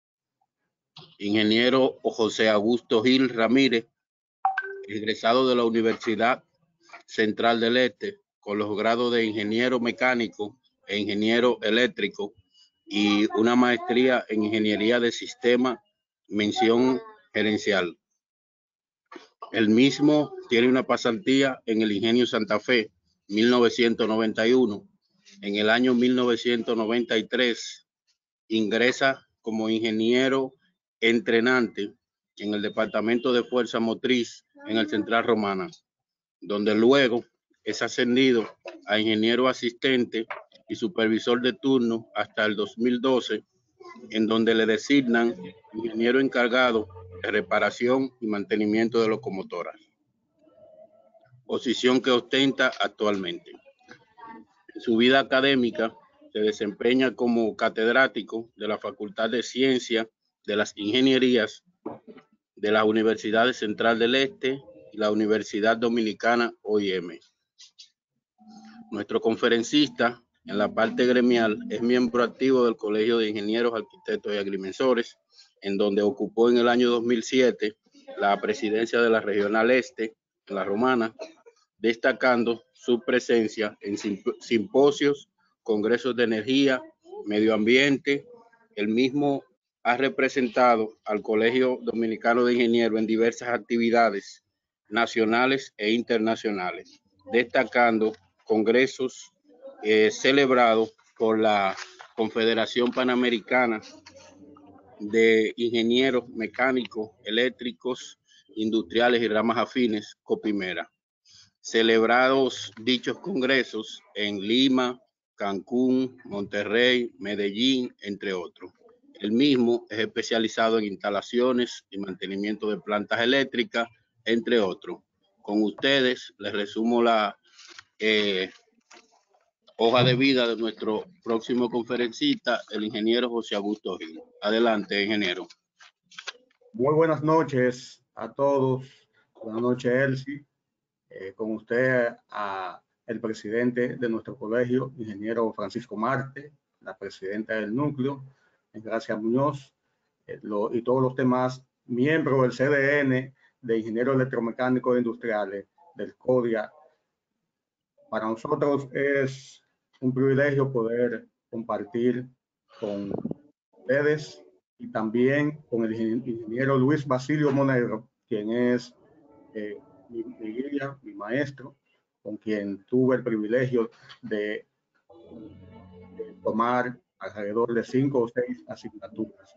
Ingeniero José Augusto Gil Ramírez, egresado de la Universidad Central del Este, con los grados de ingeniero mecánico e ingeniero eléctrico y una maestría en ingeniería de sistema, mención gerencial. El mismo tiene una pasantía en el Ingenio Santa Fe, mil novecientos noventa y uno. En el año mil novecientos noventa y tres ingresa como ingeniero entrenante en el Departamento de Fuerza Motriz en el Central Romana, donde luego es ascendido a ingeniero asistente y supervisor de turno hasta el dos mil doce, en donde le designan ingeniero encargado de reparación y mantenimiento de locomotoras, posición que ostenta actualmente. En su vida académica se desempeña como catedrático de la Facultad de Ciencias de las Ingenierías de la Universidad Central del Este y la Universidad Dominicana O I M. Nuestro conferencista en la parte gremial es miembro activo del Colegio de Ingenieros, Arquitectos y Agrimensores, en donde ocupó en el año dos mil siete la presidencia de la Regional Este, en la Romana, destacando su presencia en simposios, congresos de energía, medio ambiente. El mismo ha representado al Colegio Dominicano de Ingenieros en diversas actividades nacionales e internacionales, destacando congresos eh, celebrados por la Confederación Panamericana de Ingenieros Mecánicos, Eléctricos, Industriales y Ramas Afines, COPIMERA. Celebrados dichos congresos en Lima, Cancún, Monterrey, Medellín, entre otros. El mismo es especializado en instalaciones y mantenimiento de plantas eléctricas, entre otros. Con ustedes les resumo la eh, hoja de vida de nuestro próximo conferencista, el ingeniero José Augusto Gil. Adelante, ingeniero. Muy buenas noches a todos. Buenas noches, Elsie. Eh, con usted, a el presidente de nuestro colegio, ingeniero Francisco Marte, la presidenta del núcleo, Gracia Muñoz, eh, lo, y todos los demás miembros del C D N de Ingenieros Electromecánicos Industriales, del CODIA. Para nosotros es un privilegio poder compartir con ustedes y también con el ingeniero Luis Basilio Monegro, quien es eh, mi, mi guía, mi maestro, con quien tuve el privilegio de, de tomar alrededor de cinco o seis asignaturas.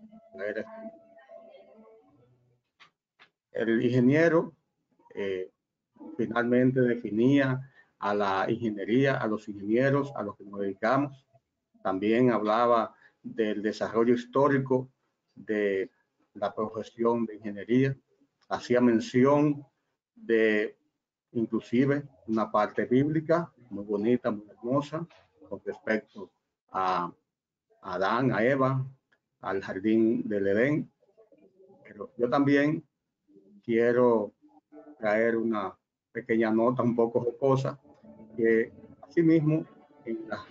El ingeniero eh, finalmente definía a la ingeniería, a los ingenieros, a los que nos dedicamos. También hablaba del desarrollo histórico de la profesión de ingeniería. Hacía mención de inclusive una parte bíblica muy bonita, muy hermosa, con respecto a Adán, a Eva, al jardín del Edén. Pero yo también quiero traer una pequeña nota un poco jocosa, que asimismo en la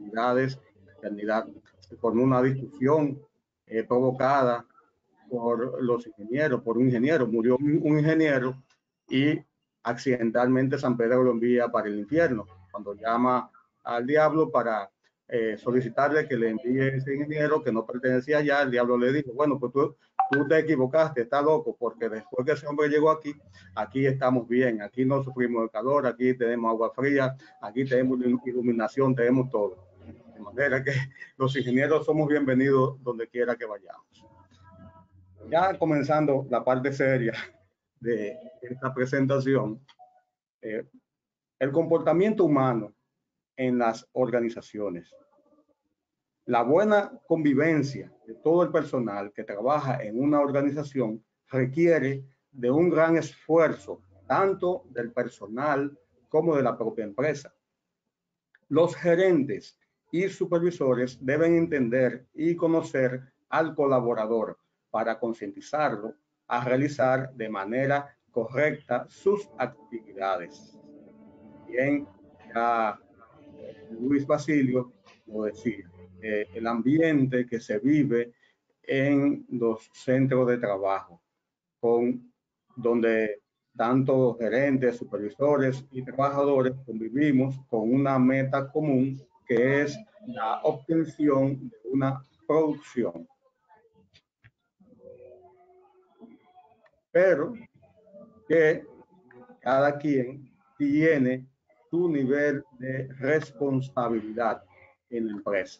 actividades de eternidad. Se formó una discusión eh, provocada por los ingenieros, por un ingeniero. Murió un, un ingeniero y accidentalmente San Pedro lo envía para el infierno. Cuando llama al diablo para eh, solicitarle que le envíe ese ingeniero que no pertenecía allá, el diablo le dijo, bueno, pues tú, tú te equivocaste, estás loco, porque después que ese hombre llegó aquí, aquí estamos bien, aquí no sufrimos el calor, aquí tenemos agua fría, aquí tenemos iluminación, tenemos todo. De manera que los ingenieros somos bienvenidos donde quiera que vayamos. Ya comenzando la parte seria de esta presentación, eh, el comportamiento humano en las organizaciones. La buena convivencia de todo el personal que trabaja en una organización requiere de un gran esfuerzo, tanto del personal como de la propia empresa. Los gerentes y supervisores deben entender y conocer al colaborador para concientizarlo a realizar de manera correcta sus actividades. Bien, ya Luis Basilio lo decía, eh, el ambiente que se vive en los centros de trabajo, con, donde tanto gerentes, supervisores y trabajadores convivimos con una meta común que es la obtención de una producción. Pero que cada quien tiene su nivel de responsabilidad en la empresa.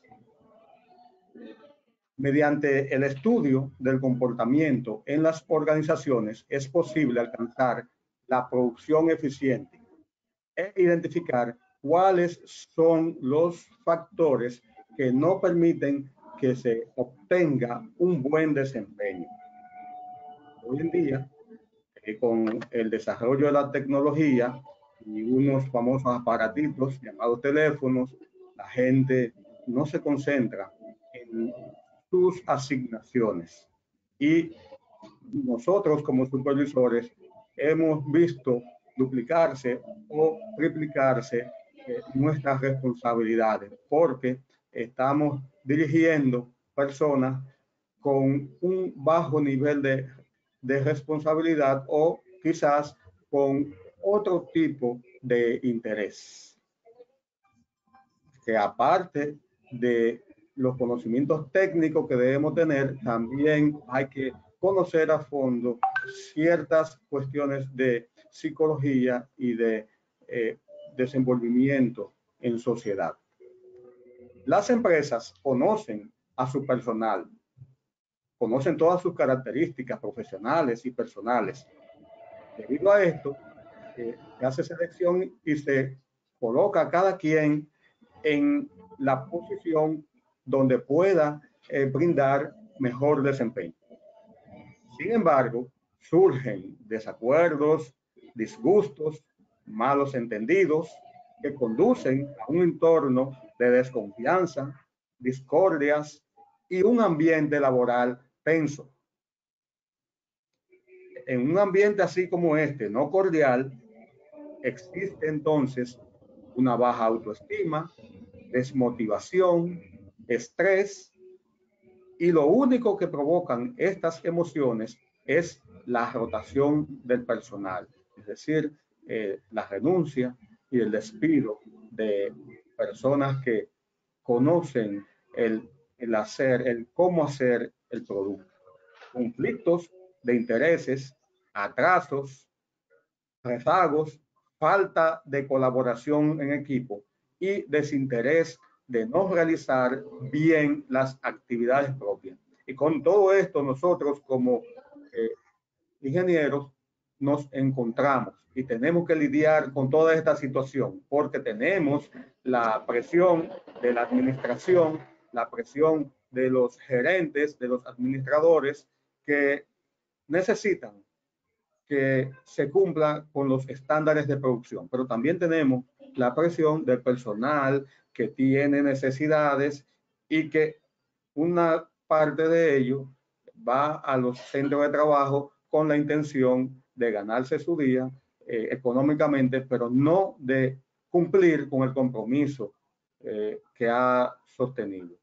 Mediante el estudio del comportamiento en las organizaciones es posible alcanzar la producción eficiente e identificar cuáles son los factores que no permiten que se obtenga un buen desempeño. Hoy en día, eh, con el desarrollo de la tecnología y unos famosos aparatitos llamados teléfonos, la gente no se concentra en sus asignaciones. Y nosotros como supervisores hemos visto duplicarse o triplicarse eh, nuestras responsabilidades porque estamos dirigiendo personas con un bajo nivel de, de responsabilidad o quizás con otro tipo de interés. Que aparte de los conocimientos técnicos que debemos tener, también hay que conocer a fondo ciertas cuestiones de psicología y de eh, desenvolvimiento en sociedad. Las empresas conocen a su personal, conocen todas sus características profesionales y personales. Debido a esto, eh, se hace selección y se coloca a cada quien en la posición donde pueda eh, brindar mejor desempeño. Sin embargo, surgen desacuerdos, disgustos, malos entendidos que conducen a un entorno de desconfianza, discordias y un ambiente laboral tenso. En un ambiente así como este, no cordial, existe entonces una baja autoestima, desmotivación, estrés, y lo único que provocan estas emociones es la rotación del personal, es decir, eh, la renuncia y el despido de personas que conocen el, el hacer, el cómo hacer el producto. Conflictos de intereses, atrasos, rezagos, falta de colaboración en equipo y desinterés de no realizar bien las actividades propias. Y con todo esto nosotros como eh, ingenieros nos encontramos y tenemos que lidiar con toda esta situación porque tenemos la presión de la administración, la presión de los gerentes, de los administradores que necesitan que se cumpla con los estándares de producción, pero también tenemos la presión del personal que tiene necesidades y que una parte de ello va a los centros de trabajo con la intención de ganarse su día eh, económicamente, pero no de cumplir con el compromiso eh, que ha sostenido.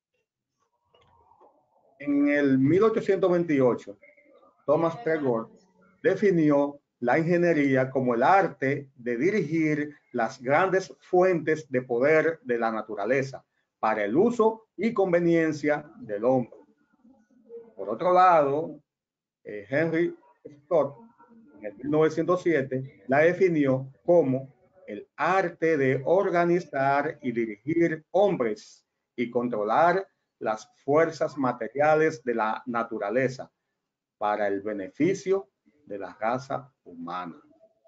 En el mil ochocientos veintiocho, Thomas Tregor definió la ingeniería como el arte de dirigir las grandes fuentes de poder de la naturaleza para el uso y conveniencia del hombre. Por otro lado, eh, Henry Scott, en el mil novecientos siete, la definió como el arte de organizar y dirigir hombres y controlar las fuerzas materiales de la naturaleza para el beneficio de la raza humana.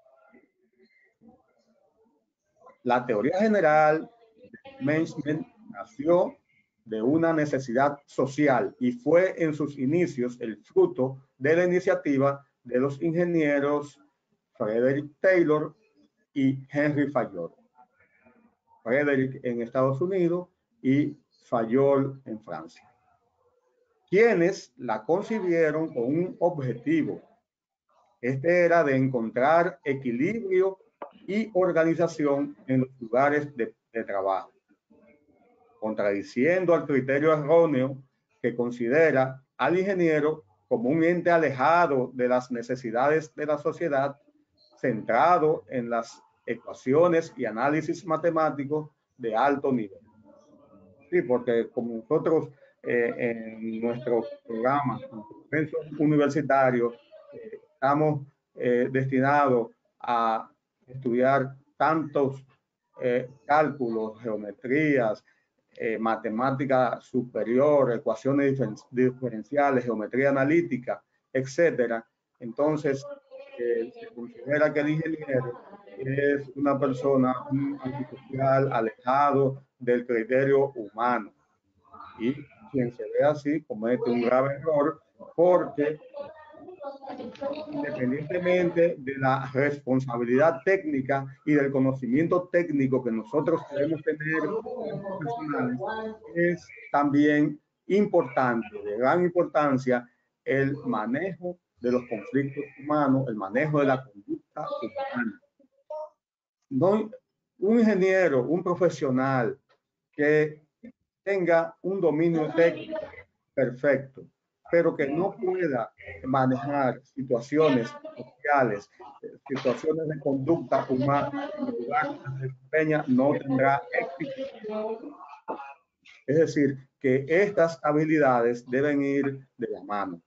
La teoría general de management nació de una necesidad social y fue en sus inicios el fruto de la iniciativa de los ingenieros Frederick Taylor y Henry Fayol. Frederick en Estados Unidos y Fayol en Francia, quienes la concibieron con un objetivo. Este era de encontrar equilibrio y organización en los lugares de, de trabajo, contradiciendo al criterio erróneo que considera al ingeniero como un ente alejado de las necesidades de la sociedad, centrado en las ecuaciones y análisis matemáticos de alto nivel. Sí, porque como nosotros eh, en nuestro programa, en nuestro universitario, eh, estamos eh, destinados a estudiar tantos eh, cálculos, geometrías, eh, matemática superior, ecuaciones diferen diferenciales, geometría analítica, etcétera. Entonces, eh, se considera que el ingeniero es una persona, un antisocial, alejado del criterio humano. Y quien se ve así comete un grave error, porque independientemente de la responsabilidad técnica y del conocimiento técnico que nosotros debemos tener como profesionales, es también importante, de gran importancia, el manejo de los conflictos humanos, el manejo de la conducta humana. No, un ingeniero, un profesional que tenga un dominio técnico perfecto, pero que no pueda manejar situaciones sociales, situaciones de conducta humana en el lugar donde se desempeña, no tendrá éxito. Es decir, que estas habilidades deben ir de la mano.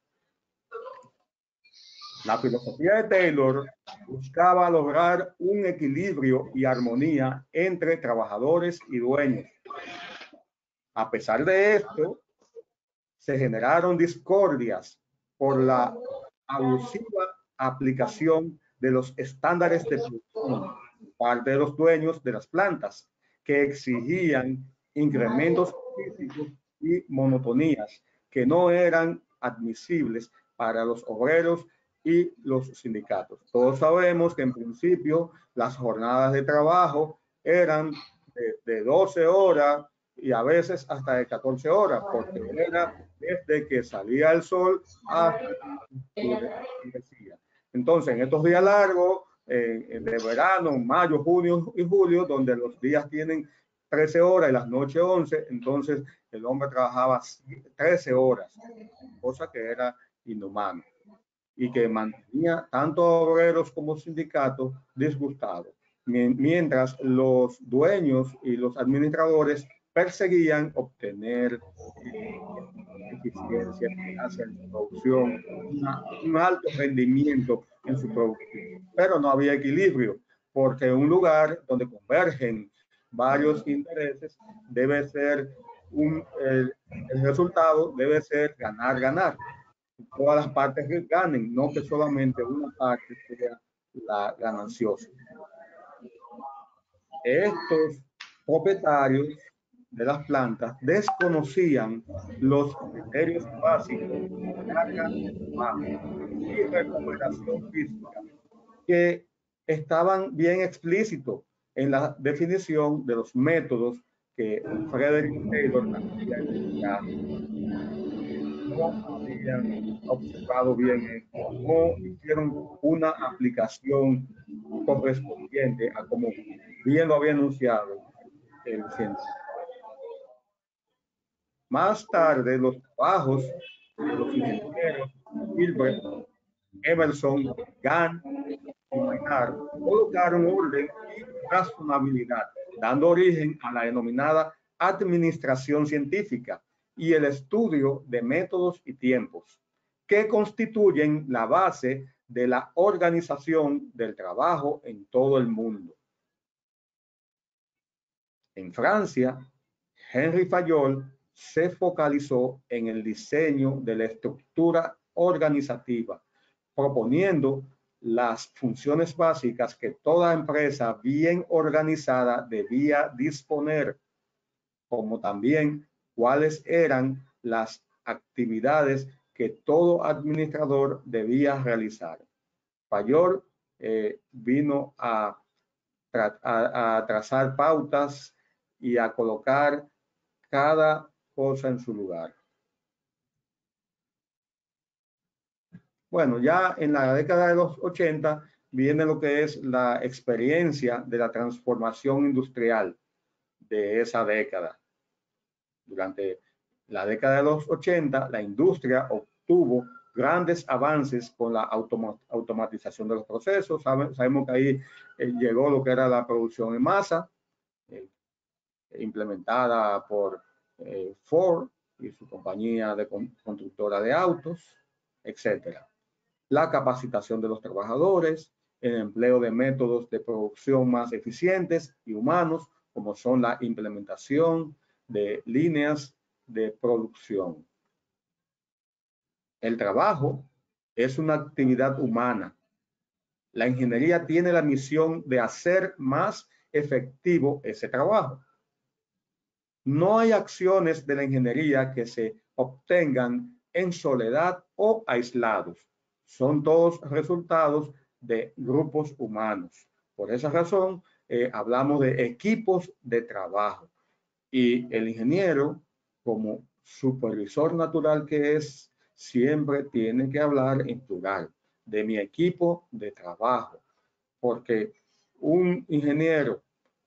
La filosofía de Taylor buscaba lograr un equilibrio y armonía entre trabajadores y dueños. A pesar de esto, se generaron discordias por la abusiva aplicación de los estándares de producción por parte de los dueños de las plantas, que exigían incrementos físicos y monotonías que no eran admisibles para los obreros y los sindicatos. Todos sabemos que en principio las jornadas de trabajo eran de, de doce horas y a veces hasta de catorce horas, porque era desde que salía el sol hasta que oscurecía. Entonces, en estos días largos, eh, de verano, mayo, junio y julio, donde los días tienen trece horas y las noches once, entonces el hombre trabajaba trece horas, cosa que era inhumano y que mantenía tanto obreros como sindicatos disgustados, mientras los dueños y los administradores perseguían obtener eh, eficiencia hacia la producción, una, un alto rendimiento en su producción. Pero no había equilibrio, porque un lugar donde convergen varios intereses debe ser un, el, el resultado debe ser ganar, ganar. Todas las partes que ganen, no que solamente una parte sea la gananciosa. Estos propietarios de las plantas desconocían los criterios básicos de carga de trabajo y recuperación física, que estaban bien explícitos en la definición de los métodos que Frederick Taylor había explicado. No habían observado bien esto, no hicieron una aplicación correspondiente a como bien lo había anunciado el científico. Más tarde, los trabajos de los ingenieros Gilbert, Emerson, Gann y Maynard colocaron orden y razonabilidad, dando origen a la denominada administración científica y el estudio de métodos y tiempos, que constituyen la base de la organización del trabajo en todo el mundo. En Francia, Henri Fayol se focalizó en el diseño de la estructura organizativa, proponiendo las funciones básicas que toda empresa bien organizada debía disponer, como también cuáles eran las actividades que todo administrador debía realizar. Fayol eh, vino a, a, a trazar pautas y a colocar cada cosa en su lugar. Bueno, ya en la década de los ochenta viene lo que es la experiencia de la transformación industrial de esa década. Durante la década de los ochenta, la industria obtuvo grandes avances con la automa automatización de los procesos. Sabe, sabemos que ahí eh, llegó lo que era la producción en masa, eh, implementada por eh, Ford y su compañía de con constructora de autos, etcétera. La capacitación de los trabajadores, el empleo de métodos de producción más eficientes y humanos, como son la implementación de líneas de producción. El trabajo es una actividad humana. La ingeniería tiene la misión de hacer más efectivo ese trabajo. No hay acciones de la ingeniería que se obtengan en soledad o aislados. Son todos resultados de grupos humanos. Por esa razón, eh, hablamos de equipos de trabajo. Y el ingeniero, como supervisor natural que es, siempre tiene que hablar en plural de mi equipo de trabajo. Porque un ingeniero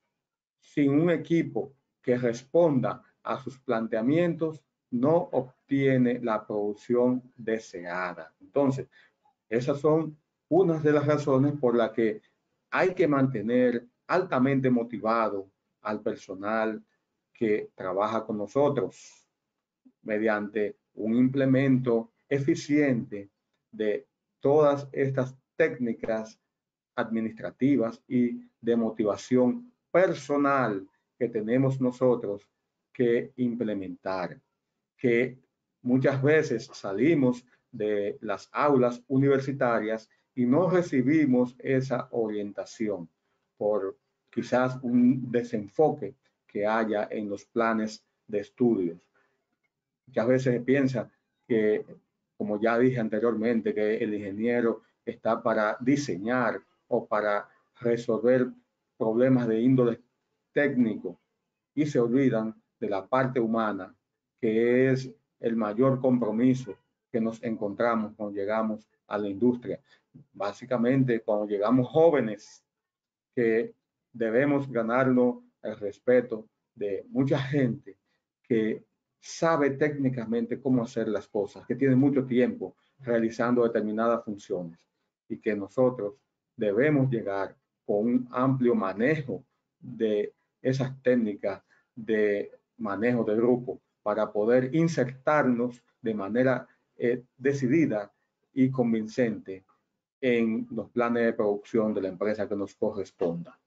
sin un equipo que responda a sus planteamientos no obtiene la producción deseada. Entonces, esas son unas de las razones por las que hay que mantener altamente motivado al personal que trabaja con nosotros mediante un implemento eficiente de todas estas técnicas administrativas y de motivación personal que tenemos nosotros que implementar, que muchas veces salimos de las aulas universitarias y no recibimos esa orientación por quizás un desenfoque que haya en los planes de estudios. Muchas veces se piensa que, como ya dije anteriormente, que el ingeniero está para diseñar o para resolver problemas de índole técnico y se olvidan de la parte humana, que es el mayor compromiso que nos encontramos cuando llegamos a la industria. Básicamente, cuando llegamos jóvenes, que debemos ganarnos el respeto de mucha gente que sabe técnicamente cómo hacer las cosas, que tiene mucho tiempo realizando determinadas funciones y que nosotros debemos llegar con un amplio manejo de esas técnicas de manejo de grupo para poder insertarnos de manera eh, decidida y convincente en los planes de producción de la empresa que nos corresponda.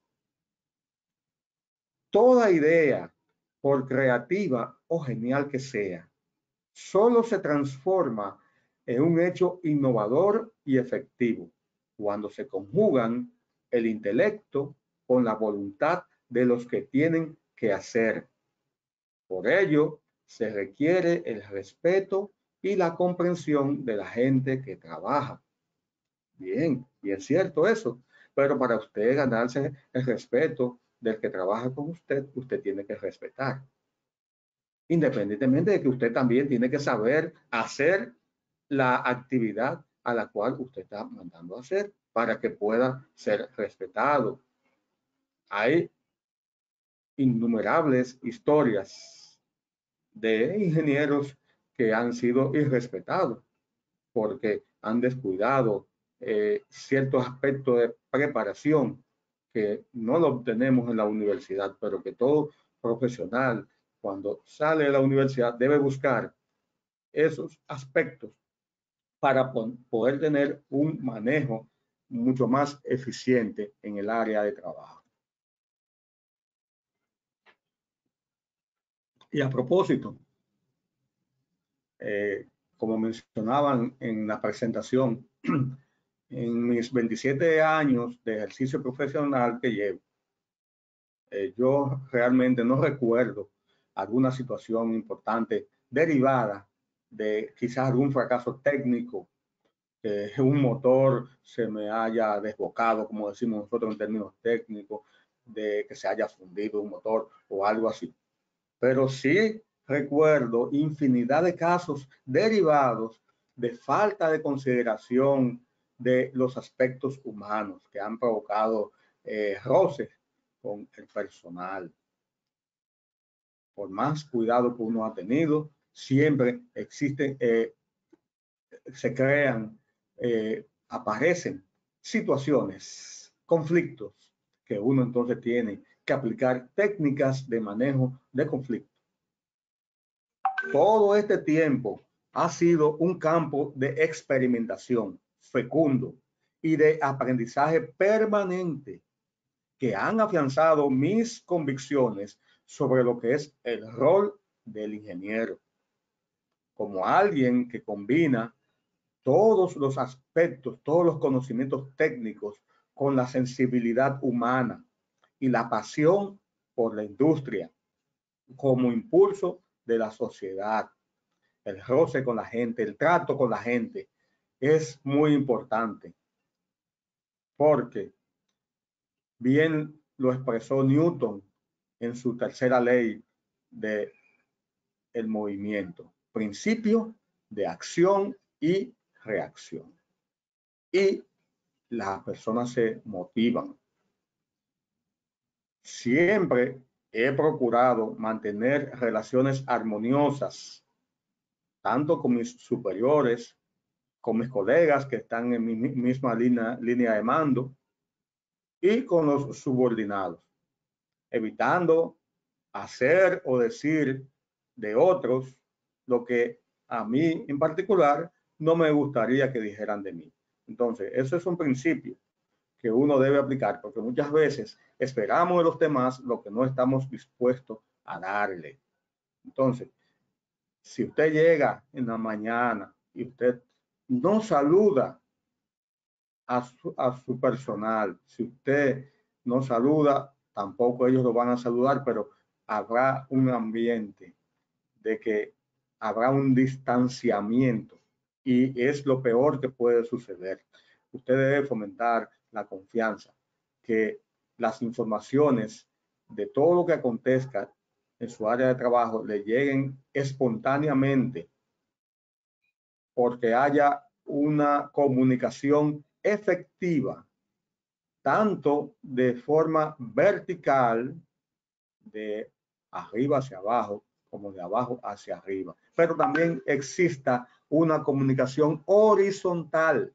Toda idea, por creativa o genial que sea, solo se transforma en un hecho innovador y efectivo cuando se conjugan el intelecto con la voluntad de los que tienen que hacer. Por ello, se requiere el respeto y la comprensión de la gente que trabaja. Bien, y es cierto eso, pero para usted ganarse el respeto del que trabaja con usted, usted tiene que respetar. Independientemente de que usted también tiene que saber hacer la actividad a la cual usted está mandando a hacer para que pueda ser respetado. Hay innumerables historias de ingenieros que han sido irrespetados porque han descuidado eh, ciertos aspectos de preparación que no lo obtenemos en la universidad, pero que todo profesional cuando sale de la universidad debe buscar esos aspectos para poder tener un manejo mucho más eficiente en el área de trabajo. Y a propósito, eh, como mencionaban en la presentación, en mis veintisiete años de ejercicio profesional que llevo, eh, yo realmente no recuerdo alguna situación importante derivada de quizás algún fracaso técnico, que un motor se me haya desbocado, como decimos nosotros en términos técnicos, de que se haya fundido un motor o algo así. Pero sí recuerdo infinidad de casos derivados de falta de consideración de los aspectos humanos que han provocado eh, roces con el personal. Por más cuidado que uno ha tenido, siempre existen, eh, se crean, eh, aparecen situaciones, conflictos, que uno entonces tiene que aplicar técnicas de manejo de conflicto. Todo este tiempo ha sido un campo de experimentación fecundo y de aprendizaje permanente que han afianzado mis convicciones sobre lo que es el rol del ingeniero, como alguien que combina todos los aspectos, todos los conocimientos técnicos con la sensibilidad humana y la pasión por la industria como impulso de la sociedad. El roce con la gente, el trato con la gente es muy importante porque bien lo expresó Newton en su tercera ley de el movimiento, principio de acción y reacción. Y las personas se motivan. Siempre he procurado mantener relaciones armoniosas, tanto con mis superiores, con mis colegas que están en mi misma línea, línea de mando, y con los subordinados, evitando hacer o decir de otros lo que a mí en particular no me gustaría que dijeran de mí. Entonces, eso es un principio que uno debe aplicar, porque muchas veces esperamos de los demás lo que no estamos dispuestos a darle. Entonces, si usted llega en la mañana y usted no saluda a su, a su personal, si usted no saluda, tampoco ellos lo van a saludar, pero habrá un ambiente de que habrá un distanciamiento y es lo peor que puede suceder. Usted debe fomentar la confianza, que las informaciones de todo lo que acontezca en su área de trabajo le lleguen espontáneamente, porque haya una comunicación efectiva, tanto de forma vertical, de arriba hacia abajo, como de abajo hacia arriba, pero también exista una comunicación horizontal,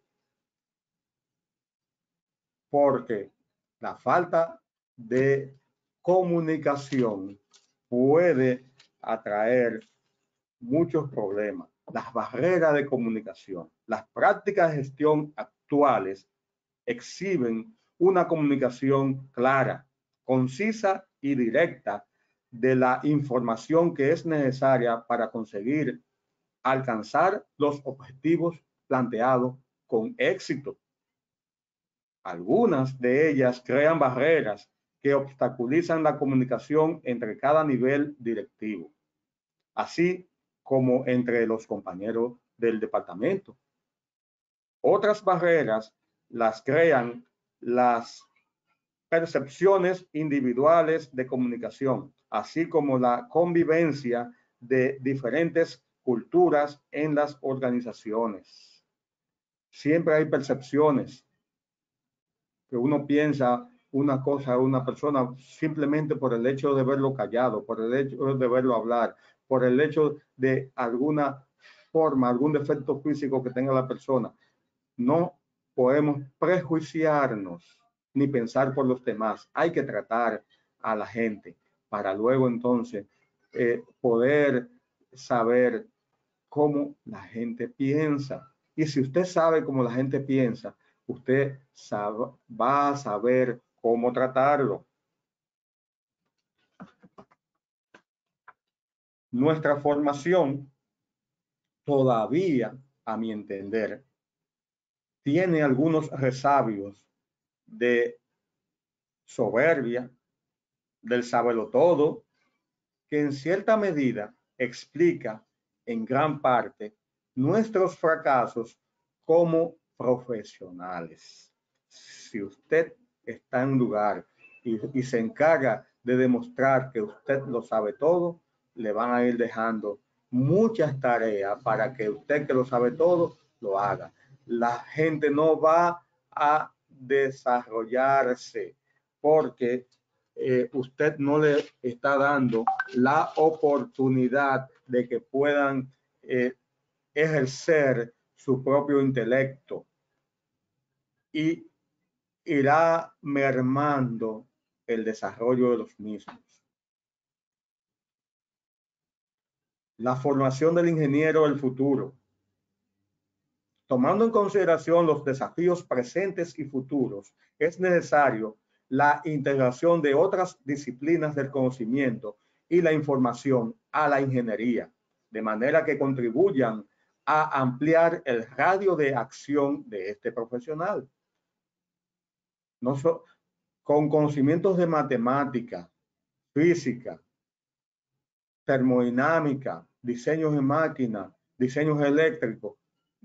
porque la falta de comunicación puede atraer muchos problemas. Las barreras de comunicación, las prácticas de gestión actuales exhiben una comunicación clara, concisa y directa de la información que es necesaria para conseguir alcanzar los objetivos planteados con éxito. Algunas de ellas crean barreras que obstaculizan la comunicación entre cada nivel directivo, así como entre los compañeros del departamento. Otras barreras las crean las percepciones individuales de comunicación, así como la convivencia de diferentes culturas en las organizaciones. Siempre hay percepciones que uno piensa una cosa a una persona simplemente por el hecho de verlo callado, por el hecho de verlo hablar, por el hecho de alguna forma, algún defecto físico que tenga la persona. No podemos prejuiciarnos ni pensar por los demás. Hay que tratar a la gente para luego entonces eh, poder saber cómo la gente piensa. Y si usted sabe cómo la gente piensa, usted sabe, va a saber cómo tratarlo. Nuestra formación todavía, a mi entender, tiene algunos resabios de soberbia, del sabelotodo, que en cierta medida explica en gran parte nuestros fracasos como profesionales. Si usted está en un lugar y, y se encarga de demostrar que usted lo sabe todo, le van a ir dejando muchas tareas para que usted que lo sabe todo lo haga. La gente no va a desarrollarse porque eh, usted no le está dando la oportunidad de que puedan eh, ejercer su propio intelecto, y irá mermando el desarrollo de los mismos. La formación del ingeniero del futuro. Tomando en consideración los desafíos presentes y futuros, es necesario la integración de otras disciplinas del conocimiento y la información a la ingeniería, de manera que contribuyan a ampliar el radio de acción de este profesional. No so, con conocimientos de matemática, física, termodinámica, diseños de máquina, diseños eléctricos,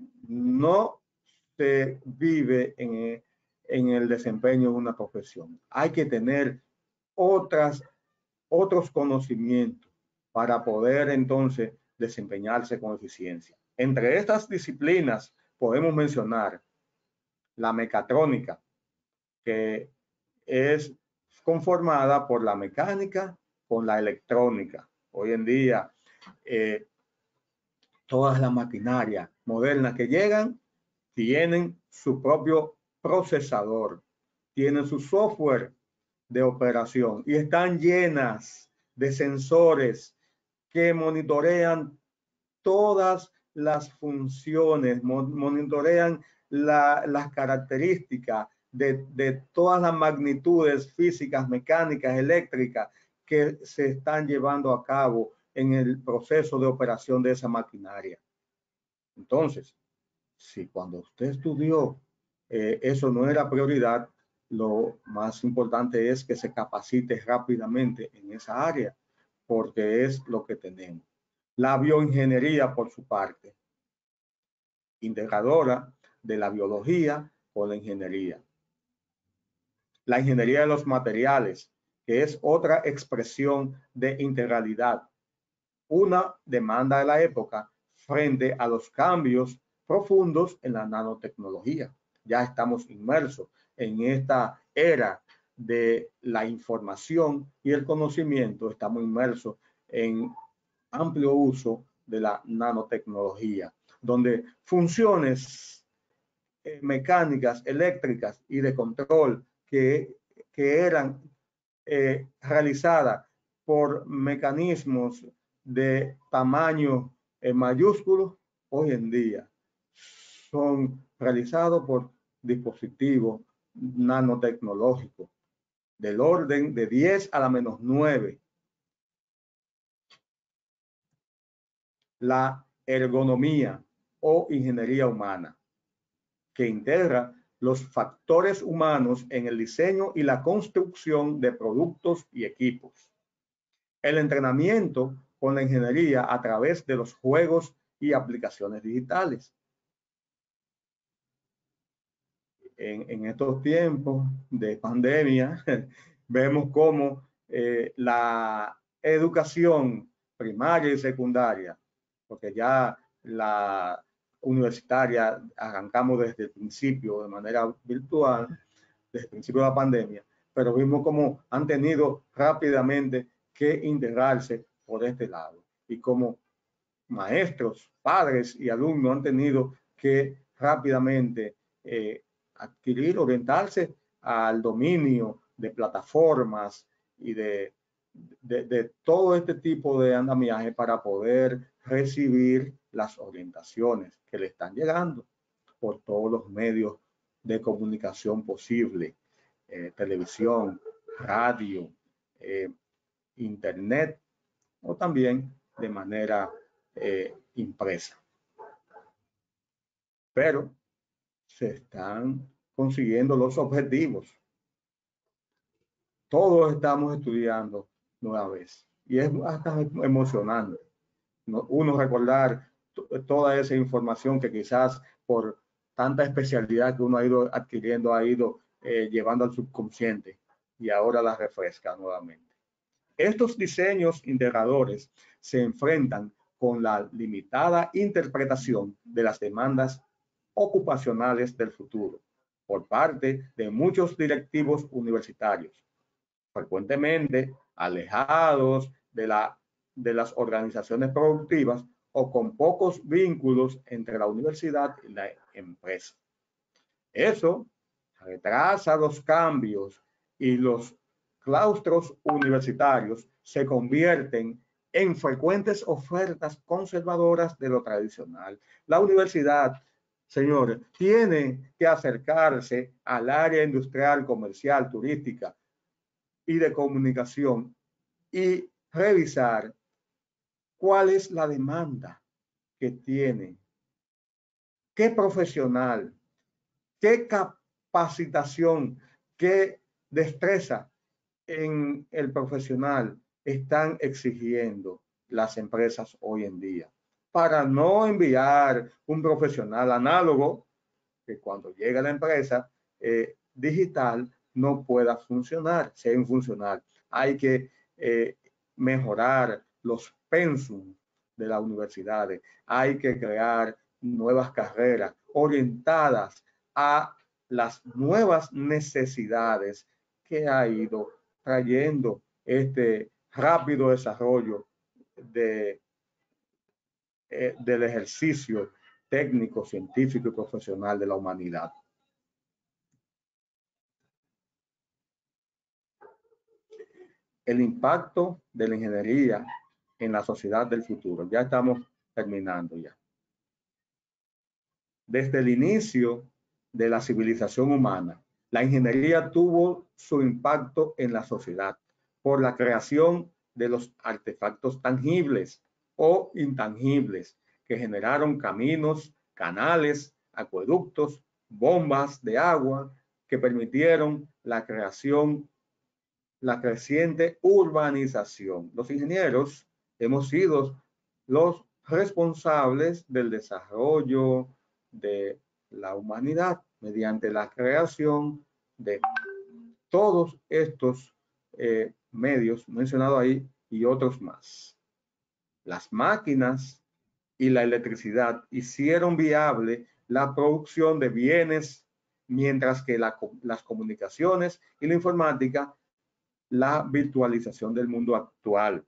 no se vive en, en el desempeño de una profesión. Hay que tener otras, otros conocimientos para poder entonces desempeñarse con eficiencia. Entre estas disciplinas podemos mencionar la mecatrónica, que es conformada por la mecánica con la electrónica. Hoy en día, eh, todas las maquinarias modernas que llegan tienen su propio procesador, tienen su software de operación y están llenas de sensores que monitorean todas las funciones, monitorean la, las características de, de todas las magnitudes físicas, mecánicas, eléctricas que se están llevando a cabo en el proceso de operación de esa maquinaria. Entonces, si cuando usted estudió eh, eso no era prioridad, lo más importante es que se capacite rápidamente en esa área, porque es lo que tenemos. La bioingeniería, por su parte, integradora de la biología con la ingeniería. La ingeniería de los materiales, que es otra expresión de integralidad, una demanda de la época frente a los cambios profundos en la nanotecnología. Ya estamos inmersos en esta era de la información y el conocimiento, estamos inmersos en amplio uso de la nanotecnología, donde funciones eh, mecánicas, eléctricas y de control que, que eran eh, realizadas por mecanismos de tamaño eh, mayúsculo, hoy en día son realizados por dispositivos nanotecnológicos del orden de diez a la menos nueve. La ergonomía o ingeniería humana, que integra los factores humanos en el diseño y la construcción de productos y equipos. El entrenamiento con la ingeniería a través de los juegos y aplicaciones digitales. En, en estos tiempos de pandemia, vemos cómo eh, la educación primaria y secundaria, porque ya la universitaria arrancamos desde el principio de manera virtual, desde el principio de la pandemia, pero vimos cómo han tenido rápidamente que integrarse por este lado. y cómo maestros, padres y alumnos han tenido que rápidamente eh, adquirir, orientarse al dominio de plataformas y de, de, de todo este tipo de andamiaje para poder recibir las orientaciones que le están llegando por todos los medios de comunicación posible, eh, televisión, radio, eh, internet o también de manera eh, impresa. Pero se están consiguiendo los objetivos. Todos estamos estudiando nueva vez y es hasta emocionante, ¿no? Uno recordar toda esa información que quizás por tanta especialidad que uno ha ido adquiriendo, ha ido eh, llevando al subconsciente y ahora la refresca nuevamente. Estos diseños integradores se enfrentan con la limitada interpretación de las demandas ocupacionales del futuro por parte de muchos directivos universitarios, frecuentemente alejados de, la, de las organizaciones productivas o con pocos vínculos entre la universidad y la empresa. Eso retrasa los cambios y los claustros universitarios se convierten en frecuentes ofertas conservadoras de lo tradicional. La universidad, señores, tiene que acercarse al área industrial, comercial, turística y de comunicación y revisar cuál es la demanda que tiene, qué profesional, qué capacitación, qué destreza en el profesional están exigiendo las empresas hoy en día, para no enviar un profesional análogo que cuando llega a la empresa eh, digital no pueda funcionar, sea infuncional. Hay que eh, mejorar los pensum de las universidades, hay que crear nuevas carreras orientadas a las nuevas necesidades que ha ido trayendo este rápido desarrollo de, eh, del ejercicio técnico, científico y profesional de la humanidad. El impacto de la ingeniería en la sociedad del futuro. Ya estamos terminando ya. Desde el inicio de la civilización humana, la ingeniería tuvo su impacto en la sociedad por la creación de los artefactos tangibles o intangibles que generaron caminos, canales, acueductos, bombas de agua que permitieron la creación, la creciente urbanización. Los ingenieros hemos sido los responsables del desarrollo de la humanidad mediante la creación de todos estos eh, medios mencionados ahí y otros más. Las máquinas y la electricidad hicieron viable la producción de bienes, mientras que la, las comunicaciones y la informática, la virtualización del mundo actual,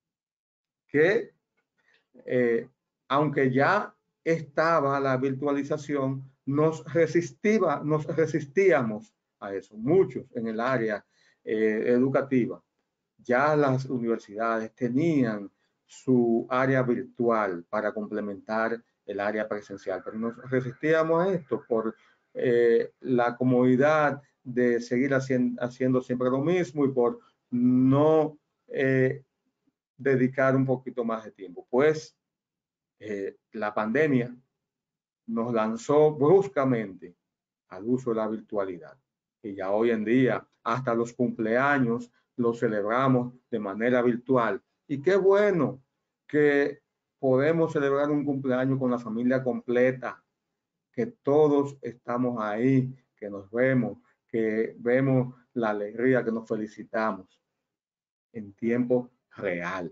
que eh, aunque ya estaba la virtualización, nos resistía, nos resistíamos a eso, muchos en el área eh, educativa. Ya las universidades tenían su área virtual para complementar el área presencial, pero nos resistíamos a esto por eh, la comodidad de seguir haciendo, haciendo siempre lo mismo y por no eh, dedicar un poquito más de tiempo. Pues eh, la pandemia nos lanzó bruscamente al uso de la virtualidad. Y ya hoy en día hasta los cumpleaños los celebramos de manera virtual. Y qué bueno que podemos celebrar un cumpleaños con la familia completa, que todos estamos ahí, que nos vemos, que vemos la alegría, que nos felicitamos en tiempo real.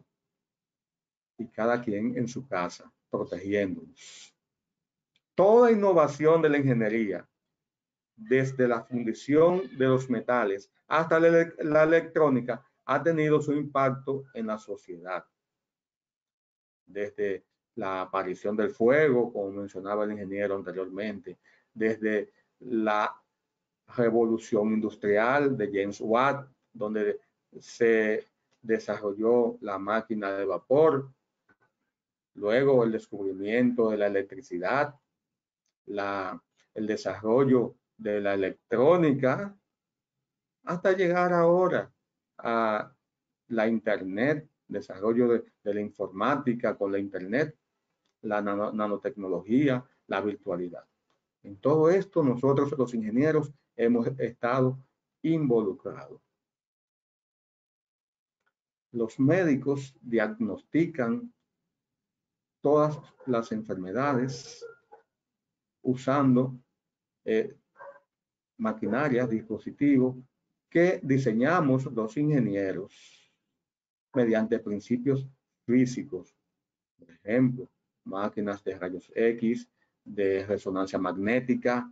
Y cada quien en su casa, protegiéndonos. Toda innovación de la ingeniería, desde la fundición de los metales hasta la, la electrónica, ha tenido su impacto en la sociedad. desde la aparición del fuego, como mencionaba el ingeniero anteriormente, desde la revolución industrial de James Watt, donde se desarrolló la máquina de vapor, luego el descubrimiento de la electricidad, la, el desarrollo de la electrónica, hasta llegar ahora a la Internet, desarrollo de, de la informática con la Internet, la nano, nanotecnología, la virtualidad. En todo esto nosotros los ingenieros hemos estado involucrados. Los médicos diagnostican todas las enfermedades usando eh, maquinarias, dispositivos que diseñamos los ingenieros mediante principios físicos. Por ejemplo, máquinas de rayos X, de resonancia magnética.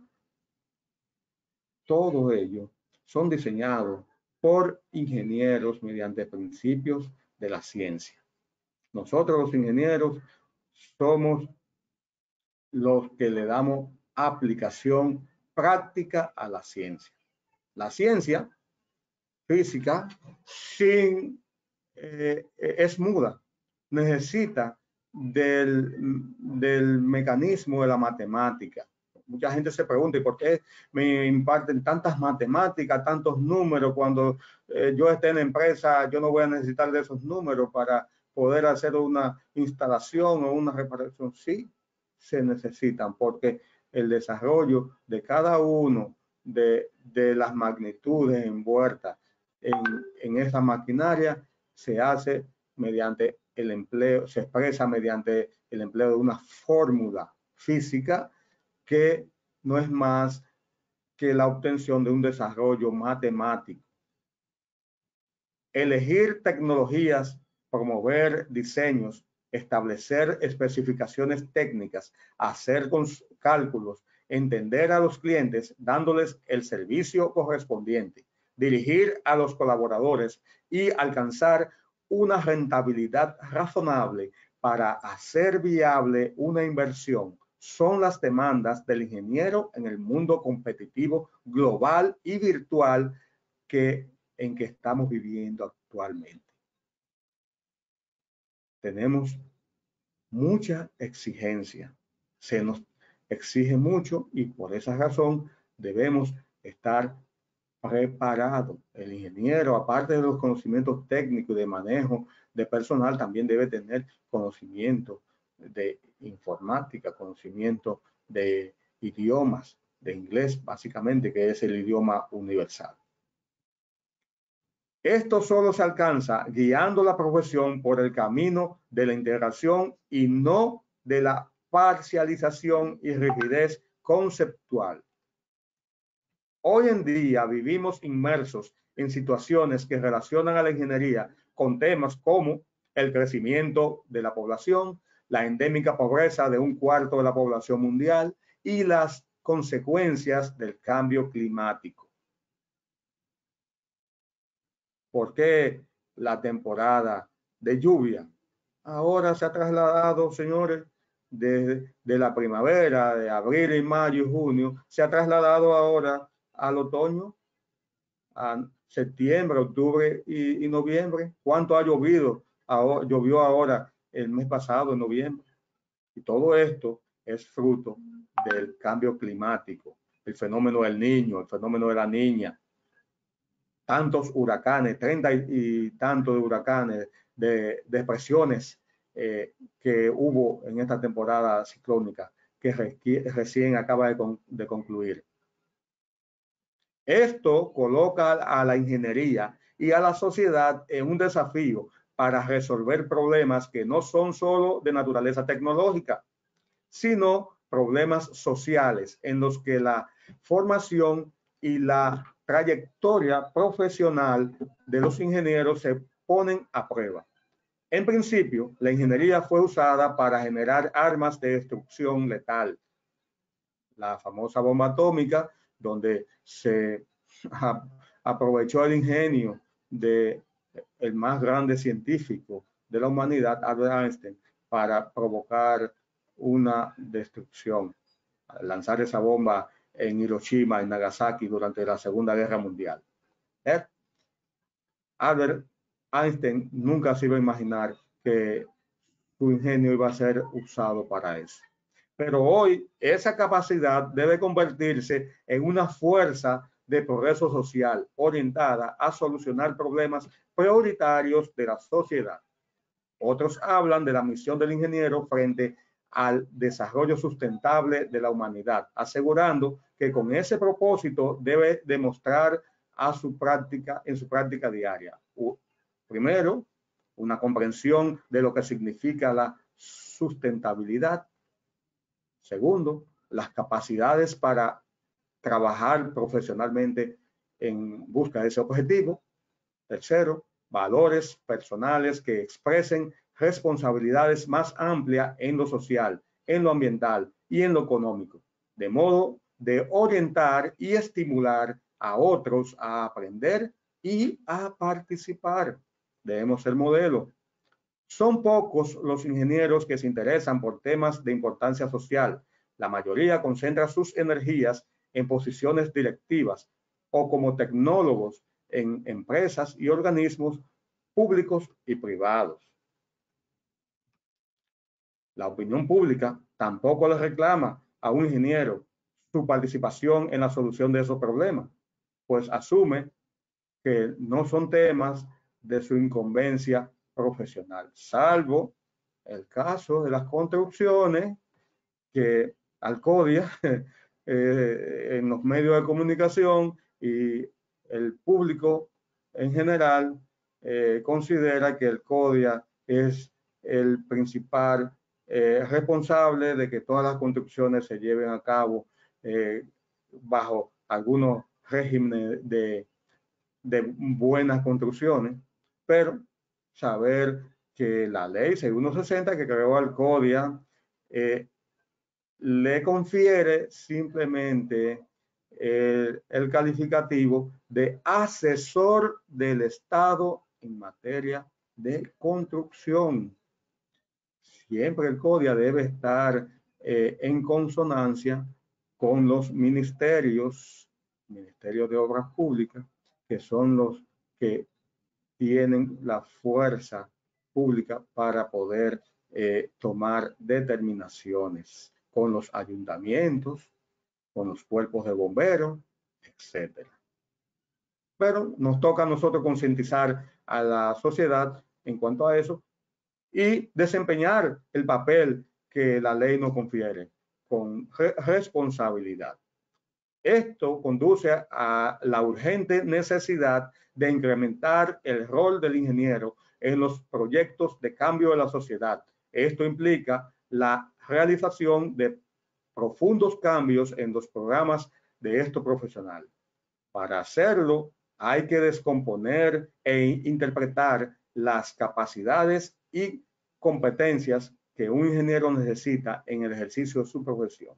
Todo ello son diseñados por ingenieros mediante principios de la ciencia. Nosotros los ingenieros somos los que le damos aplicación práctica a la ciencia. La ciencia física sin, eh, es muda, necesita del, del mecanismo de la matemática. Mucha gente se pregunta, ¿y por qué me imparten tantas matemáticas, tantos números? Cuando eh, yo esté en la empresa, yo no voy a necesitar de esos números para poder hacer una instalación o una reparación. Sí, se necesitan, porque el desarrollo de cada uno de, de las magnitudes envueltas en, en esa maquinaria se hace mediante el empleo, se expresa mediante el empleo de una fórmula física que no es más que la obtención de un desarrollo matemático. Elegir tecnologías, promover diseños, establecer especificaciones técnicas, hacer cálculos, entender a los clientes dándoles el servicio correspondiente, dirigir a los colaboradores y alcanzar una rentabilidad razonable para hacer viable una inversión son las demandas del ingeniero en el mundo competitivo global y virtual que, en que estamos viviendo actualmente. Tenemos mucha exigencia, se nos exige mucho y por esa razón debemos estar preparados. El ingeniero, aparte de los conocimientos técnicos de manejo de personal, también debe tener conocimiento de informática, conocimiento de idiomas, de inglés básicamente, que es el idioma universal. Esto solo se alcanza guiando la profesión por el camino de la integración y no de la parcialización y rigidez conceptual. Hoy en día vivimos inmersos en situaciones que relacionan a la ingeniería con temas como el crecimiento de la población, la endémica pobreza de un cuarto de la población mundial y las consecuencias del cambio climático. ¿Por qué la temporada de lluvia ahora se ha trasladado, señores, de, de la primavera, de abril y mayo y junio, se ha trasladado ahora al otoño, a septiembre, octubre y, y noviembre? ¿Cuánto ha llovido? Ahora, llovió ahora el mes pasado, en noviembre. Y todo esto es fruto del cambio climático, el fenómeno del niño, el fenómeno de la niña. Tantos huracanes, treinta y, y tantos de huracanes, de depresiones eh, que hubo en esta temporada ciclónica que re, recién acaba de, con, de concluir. Esto coloca a la ingeniería y a la sociedad en un desafío para resolver problemas que no son solo de naturaleza tecnológica, sino problemas sociales en los que la formación y la trayectoria profesional de los ingenieros se ponen a prueba. En principio, la ingeniería fue usada para generar armas de destrucción letal. La famosa bomba atómica, donde se a, aprovechó el ingenio de el más grande científico de la humanidad, Albert Einstein, para provocar una destrucción, lanzar esa bomba en Hiroshima, en Nagasaki durante la Segunda Guerra Mundial. ¿Eh? Albert Einstein nunca se iba a imaginar que su ingenio iba a ser usado para eso. Pero hoy esa capacidad debe convertirse en una fuerza de progreso social orientada a solucionar problemas prioritarios de la sociedad. Otros hablan de la misión del ingeniero frente al desarrollo sustentable de la humanidad, asegurando que con ese propósito debe demostrar a su práctica, en su práctica diaria. Primero, una comprensión de lo que significa la sustentabilidad. Segundo, las capacidades para trabajar profesionalmente en busca de ese objetivo. Tercero, valores personales que expresen responsabilidades más amplias en lo social, en lo ambiental y en lo económico, de modo de orientar y estimular a otros a aprender y a participar. Debemos ser modelo. Son pocos los ingenieros que se interesan por temas de importancia social. La mayoría concentra sus energías en posiciones directivas o como tecnólogos en empresas y organismos públicos y privados. La opinión pública tampoco le reclama a un ingeniero su participación en la solución de esos problemas, pues asume que no son temas de su incumbencia profesional, salvo el caso de las construcciones que Alcodia eh, en los medios de comunicación y el público en general eh, considera que Alcodia es el principal eh, responsable de que todas las construcciones se lleven a cabo eh, bajo algunos regímenes de, de buenas construcciones, pero saber que la ley seis mil ciento sesenta que creó Alcodia eh, le confiere simplemente el, el calificativo de asesor del Estado en materia de construcción. Siempre el CODIA debe estar eh, en consonancia con los ministerios, Ministerio de Obras Públicas, que son los que tienen la fuerza pública para poder eh, tomar determinaciones con los ayuntamientos, con los cuerpos de bomberos, etcétera. Pero nos toca a nosotros concientizar a la sociedad en cuanto a eso y desempeñar el papel que la ley nos confiere con re responsabilidad. Esto conduce a la urgente necesidad de incrementar el rol del ingeniero en los proyectos de cambio de la sociedad. Esto implica la realización de profundos cambios en los programas de estos profesionales. Para hacerlo, hay que descomponer e interpretar las capacidades y competencias que un ingeniero necesita en el ejercicio de su profesión.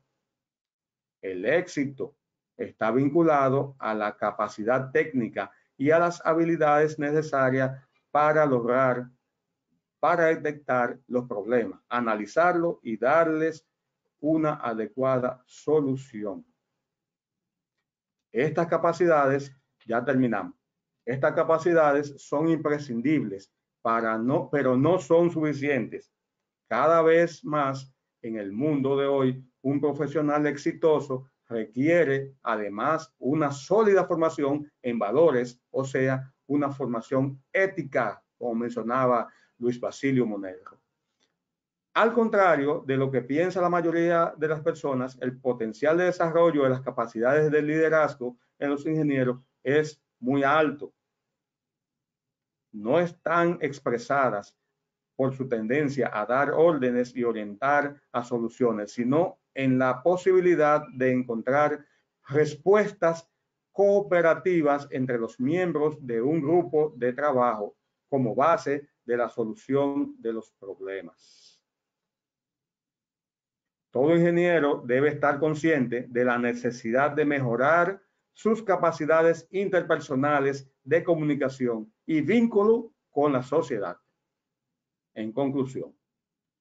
El éxito está vinculado a la capacidad técnica y a las habilidades necesarias para lograr, para detectar los problemas, analizarlos y darles una adecuada solución. Estas capacidades, ya terminamos, estas capacidades son imprescindibles, para no, pero no son suficientes. Cada vez más en el mundo de hoy, un profesional exitoso requiere además una sólida formación en valores, o sea, una formación ética, como mencionaba Luis Basilio Monegro. Al contrario de lo que piensa la mayoría de las personas, el potencial de desarrollo de las capacidades de liderazgo en los ingenieros es muy alto. No están expresadas por su tendencia a dar órdenes y orientar a soluciones, sino en la posibilidad de encontrar respuestas cooperativas entre los miembros de un grupo de trabajo como base de la solución de los problemas. Todo ingeniero debe estar consciente de la necesidad de mejorar sus capacidades interpersonales de comunicación y vínculo con la sociedad. En conclusión,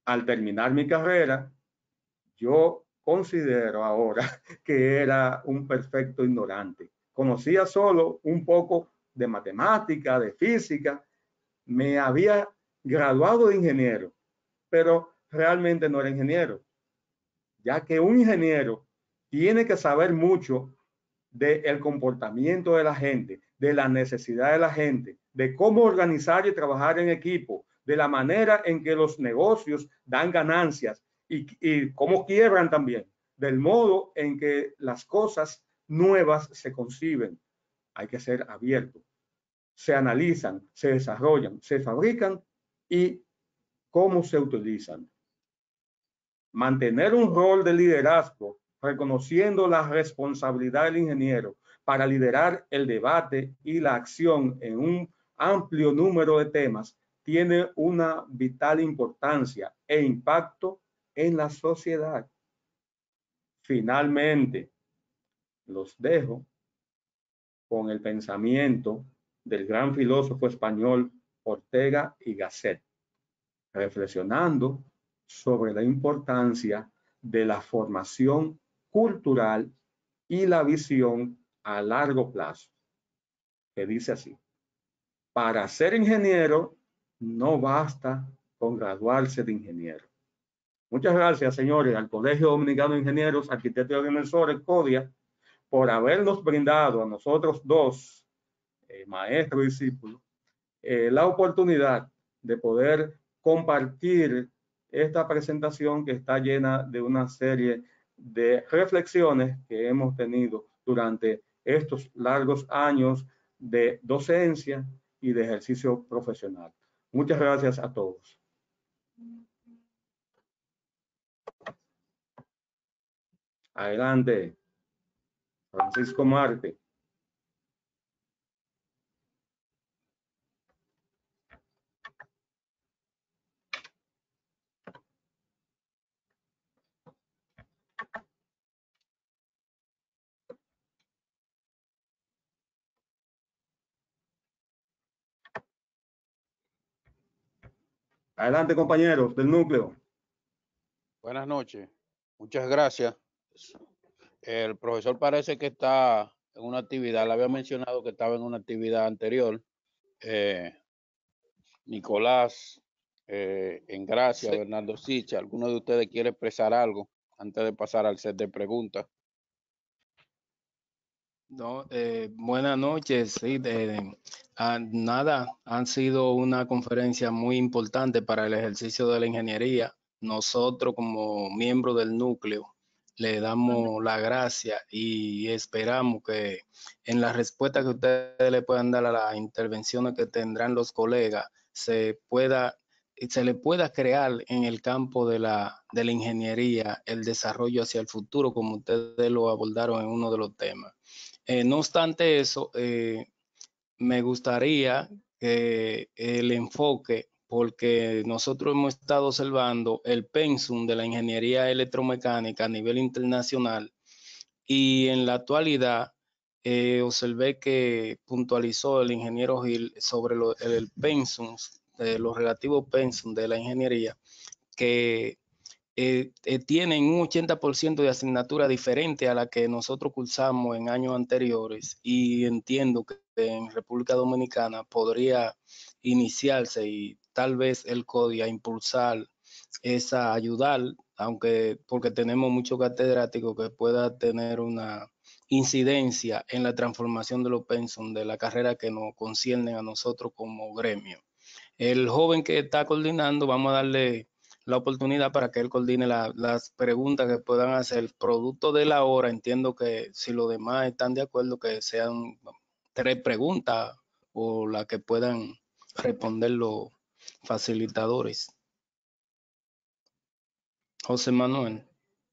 al terminar mi carrera, yo considero ahora que era un perfecto ignorante. Conocía solo un poco de matemática, de física. Me había graduado de ingeniero, pero realmente no era ingeniero, ya que un ingeniero tiene que saber mucho del comportamiento de la gente, de la necesidad de la gente, de cómo organizar y trabajar en equipo, de la manera en que los negocios dan ganancias y, y cómo quiebran también, del modo en que las cosas nuevas se conciben. Hay que ser abierto. Se analizan, se desarrollan, se fabrican y cómo se utilizan. Mantener un rol de liderazgo, reconociendo la responsabilidad del ingeniero para liderar el debate y la acción en un amplio número de temas, tiene una vital importancia e impacto en la sociedad. Finalmente, los dejo con el pensamiento del gran filósofo español Ortega y Gasset, reflexionando sobre la importancia de la formación cultural y la visión a largo plazo, que dice así: para ser ingeniero no basta con graduarse de ingeniero. Muchas gracias, señores, al Colegio Dominicano de Ingenieros, Arquitectos y Agrimensores, CODIA, por habernos brindado a nosotros dos, eh, maestro y discípulo, eh, la oportunidad de poder compartir esta presentación que está llena de una serie de reflexiones que hemos tenido durante estos largos años de docencia y de ejercicio profesional. Muchas gracias a todos. Adelante, Francisco Marte. Adelante, compañeros del núcleo. Buenas noches. Muchas gracias. El profesor parece que está en una actividad. Le había mencionado que estaba en una actividad anterior. Eh, Nicolás, eh, Engracia, sí. Bernardo Sicha, ¿alguno de ustedes quiere expresar algo antes de pasar al set de preguntas? No, eh, buenas noches. Sí, de, ah, nada, han sido una conferencia muy importante para el ejercicio de la ingeniería. Nosotros como miembros del núcleo le damos la gracia y esperamos que en la respuesta que ustedes le puedan dar a las intervenciones que tendrán los colegas se pueda se le pueda crear en el campo de la, de la ingeniería el desarrollo hacia el futuro, como ustedes lo abordaron en uno de los temas. Eh, no obstante eso, eh, me gustaría que el enfoque, porque nosotros hemos estado observando el pensum de la ingeniería electromecánica a nivel internacional y en la actualidad eh, observé que puntualizó el ingeniero Gil sobre lo, el pensum, eh, los relativos pensum de la ingeniería, que Eh, eh, tienen un ochenta por ciento de asignatura diferente a la que nosotros cursamos en años anteriores y entiendo que en República Dominicana podría iniciarse y tal vez el CODIA impulsar esa, ayudar, aunque porque tenemos muchos catedráticos que pueda tener una incidencia en la transformación de los pensum de la carrera que nos conciernen a nosotros como gremio. El joven que está coordinando, vamos a darle la oportunidad para que él coordine la, las preguntas que puedan hacer producto de la hora. Entiendo que si los demás están de acuerdo que sean tres preguntas o las que puedan responder los facilitadores. José Manuel.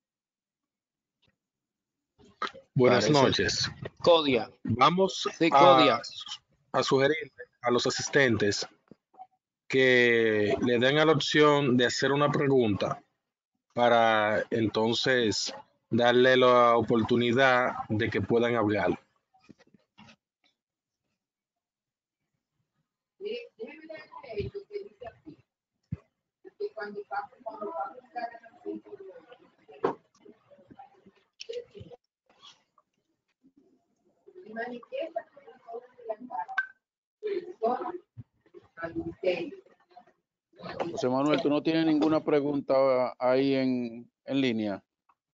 Buenas Parece. noches. Codia. Vamos sí, a, Codia. a sugerir a los asistentes que le den a la opción de hacer una pregunta para entonces darle la oportunidad de que puedan hablar. José Manuel, ¿tú no tienes ninguna pregunta ahí en, en línea?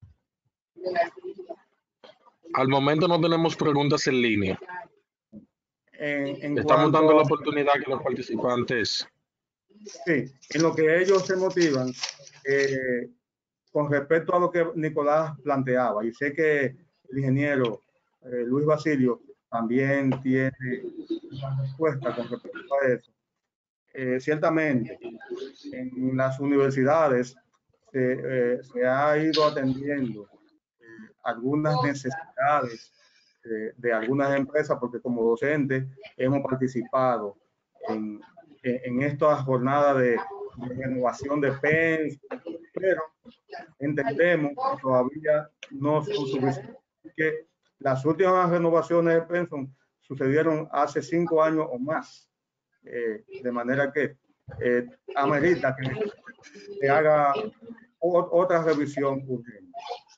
Al momento no tenemos preguntas en línea. En, en Estamos cuanto dando la a- oportunidad que los participantes. Sí, en lo que ellos se motivan, eh, con respecto a lo que Nicolás planteaba, y sé que el ingeniero eh, Luis Basilio también tiene una respuesta con respecto a eso. Eh, ciertamente, en las universidades se, eh, se ha ido atendiendo eh, algunas necesidades eh, de algunas empresas, porque como docentes hemos participado en, en, en esta jornada de, de renovación de P E N S, pero entendemos que todavía no son suficientes. Que las últimas renovaciones de P E N S sucedieron hace cinco años o más, eh, de manera que eh, amerita que se haga o, otra revisión urgente.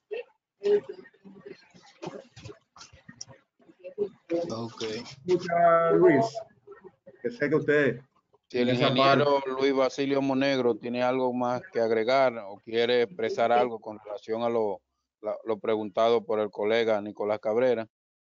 Ok. Escucha, Luis, que sé que usted Si el en esa parte, ingeniero Luis Basilio Monegro tiene algo más que agregar o quiere expresar algo con relación a lo, la- lo preguntado por el colega Nicolás Cabrera.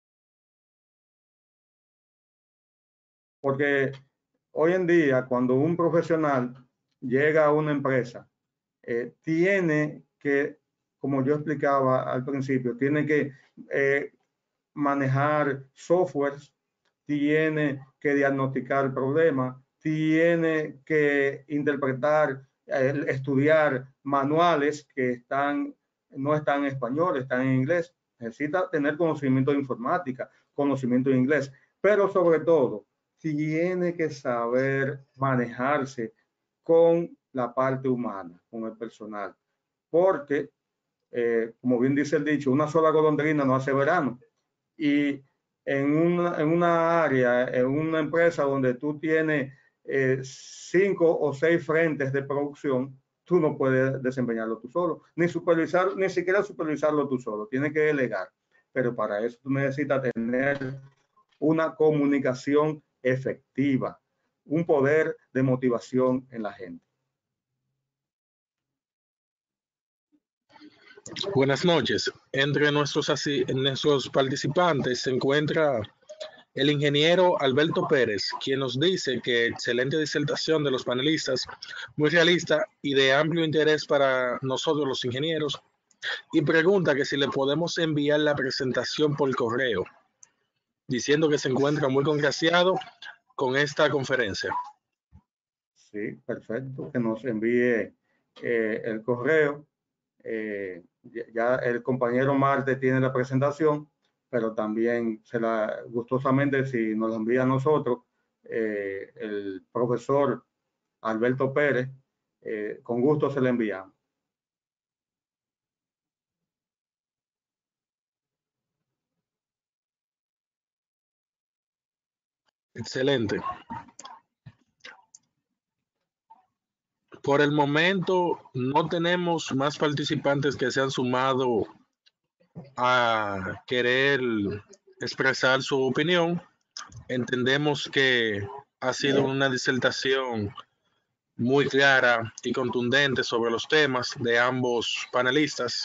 porque hoy en día cuando un profesional llega a una empresa, eh, tiene que, como yo explicaba al principio, tiene que eh, manejar softwares, tiene que diagnosticar problemas, tiene que interpretar, eh, estudiar manuales que están, no están en español, están en inglés. Necesita tener conocimiento de informática, conocimiento de inglés, pero sobre todo tiene que saber manejarse con la parte humana, con el personal, porque, eh, como bien dice el dicho, una sola golondrina no hace verano. Y en una, en una área, en una empresa donde tú tienes eh, cinco o seis frentes de producción, tú no puedes desempeñarlo tú solo, ni supervisar, ni siquiera supervisarlo tú solo, tienes que delegar. Pero para eso tú necesitas tener una comunicación efectiva, un poder de motivación en la gente. Buenas noches. Entre nuestros, asi- nuestros participantes se encuentra el ingeniero Alberto Pérez, quien nos dice que excelente disertación de los panelistas, muy realista y de amplio interés para nosotros los ingenieros, y pregunta que si le podemos enviar la presentación por correo, diciendo que se encuentra muy congraciado con esta conferencia. Sí, perfecto, que nos envíe eh, el correo. Eh, ya el compañero Marte tiene la presentación, pero también se la gustosamente, si nos la envía a nosotros, eh, el profesor Alberto Pérez, eh, con gusto se la enviamos. Excelente. Por el momento no tenemos más participantes que se han sumado a querer expresar su opinión. Entendemos que ha sido una disertación muy clara y contundente sobre los temas de ambos panelistas.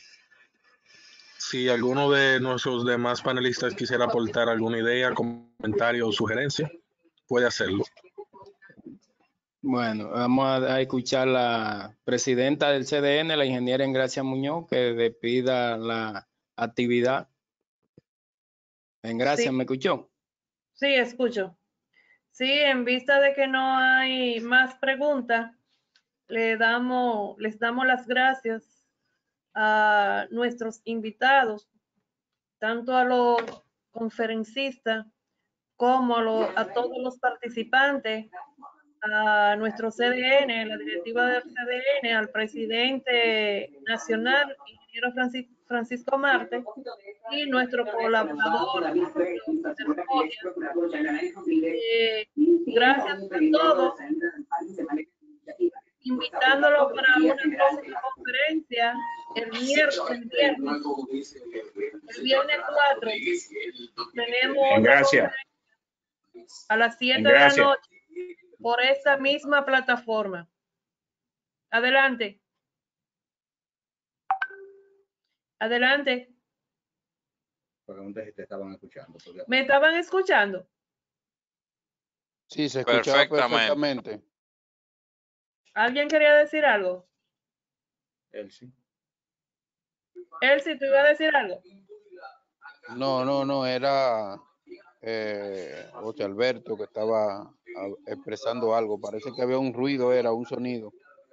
Si alguno de nuestros demás panelistas quisiera aportar alguna idea, comentario o sugerencia, puede hacerlo. Bueno, vamos a, a escuchar la presidenta del C D N, la ingeniera Engracia Muñoz, que despida la actividad. Engracia, Sí. ¿me escuchó? Sí, escucho. Sí, en vista de que no hay más preguntas, le damos, les damos las gracias a nuestros invitados, tanto a los conferencistas como a, lo- a todos los participantes, a nuestro C D N, la directiva del C D N, al presidente nacional, ingeniero Francis- Francisco Marte, y nuestro colaborador. Eh, gracias a todos invitándolo para una próxima conferencia el miércoles, el viernes, el viernes cuatro. Tenemos En otra gracia. conferencia a las siete En de la gracia. noche por esta misma plataforma. Adelante. Adelante. Pregunta si te estaban escuchando. porque- ¿Me estaban escuchando? Sí, se escuchaba Perfectamente. perfectamente. ¿Alguien quería decir algo? Elsie. Elsie, ¿tú ibas a decir algo? No, no, no, era eh, José Alberto que estaba ah, expresando algo. Parece que había un ruido, era un sonido.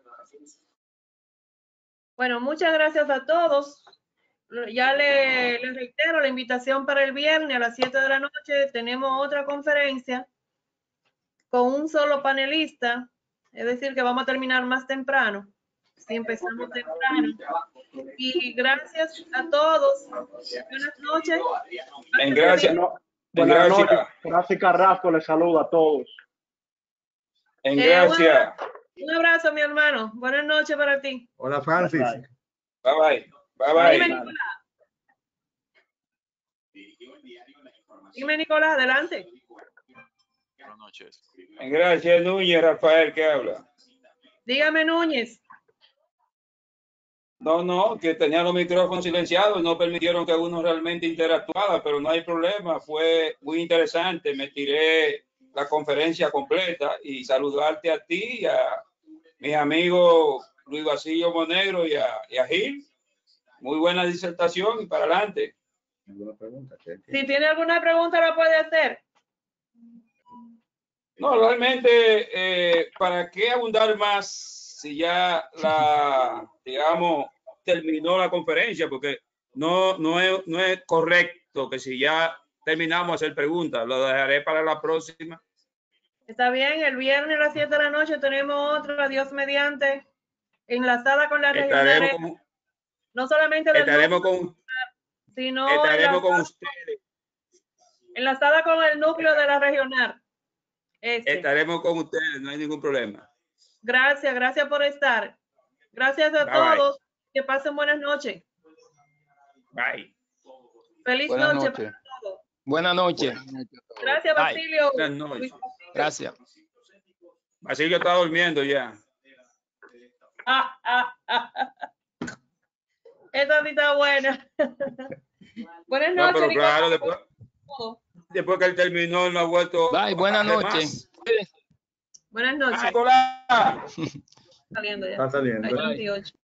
Bueno, muchas gracias a todos. Ya le, le reitero la invitación para el viernes a las siete de la noche. Tenemos otra conferencia con un solo panelista, es decir, que vamos a terminar más temprano, si empezamos temprano. Y gracias a todos. Buenas noches. En gracia, no. En Buenas gracia. noches. Francis Carrasco les saluda a todos. En Eh, gracia. Un abrazo, mi hermano. Buenas noches para ti. Hola, Francis. Bye, Bye bye. Bye Dime, bye. Nicolás. Dime, Nicolás, adelante. Buenas noches. En gracia, Núñez, Rafael, ¿qué habla? Dígame, Núñez. No, no, que tenía los micrófonos silenciados, no permitieron que uno realmente interactuara, pero no hay problema, fue muy interesante, me tiré la conferencia completa y saludarte a ti y a mis amigos Luis Basilio Monegro y a, y a Gil. Muy buena disertación y para adelante. ¿Alguna pregunta? Si tiene alguna pregunta, la puede hacer. No, realmente, eh, ¿para qué abundar más si ya la, digamos, terminó la conferencia? Porque no, no, es, no es correcto que si ya terminamos hacer preguntas, lo dejaré para la próxima. Está bien, el viernes a las siete de la noche tenemos otra, Dios mediante, enlazada con la Estaremos regional. con, No solamente del estaremos núcleo, con, sino estaremos con enlazada, ustedes. enlazada con el núcleo de la regional. Este. Estaremos con ustedes, no hay ningún problema. Gracias, gracias por estar. Gracias a Bye, todos. Que pasen buenas noches. Bye. Feliz Buenas noche noches. para todos. Buenas noches. Gracias, Bye. Basilio. Buenas noches. Gracias. Basilio está durmiendo ya. Ah, ah, ah, ah. Esa sí está buena. Buenas No, noches, pero Nicolás. claro, después, después que él terminó, no ha vuelto. Bye, buenas a hacer noches. más. Buenas noches. Ah, Nicolás. Saliendo ya. Está saliendo. Hay veintiocho.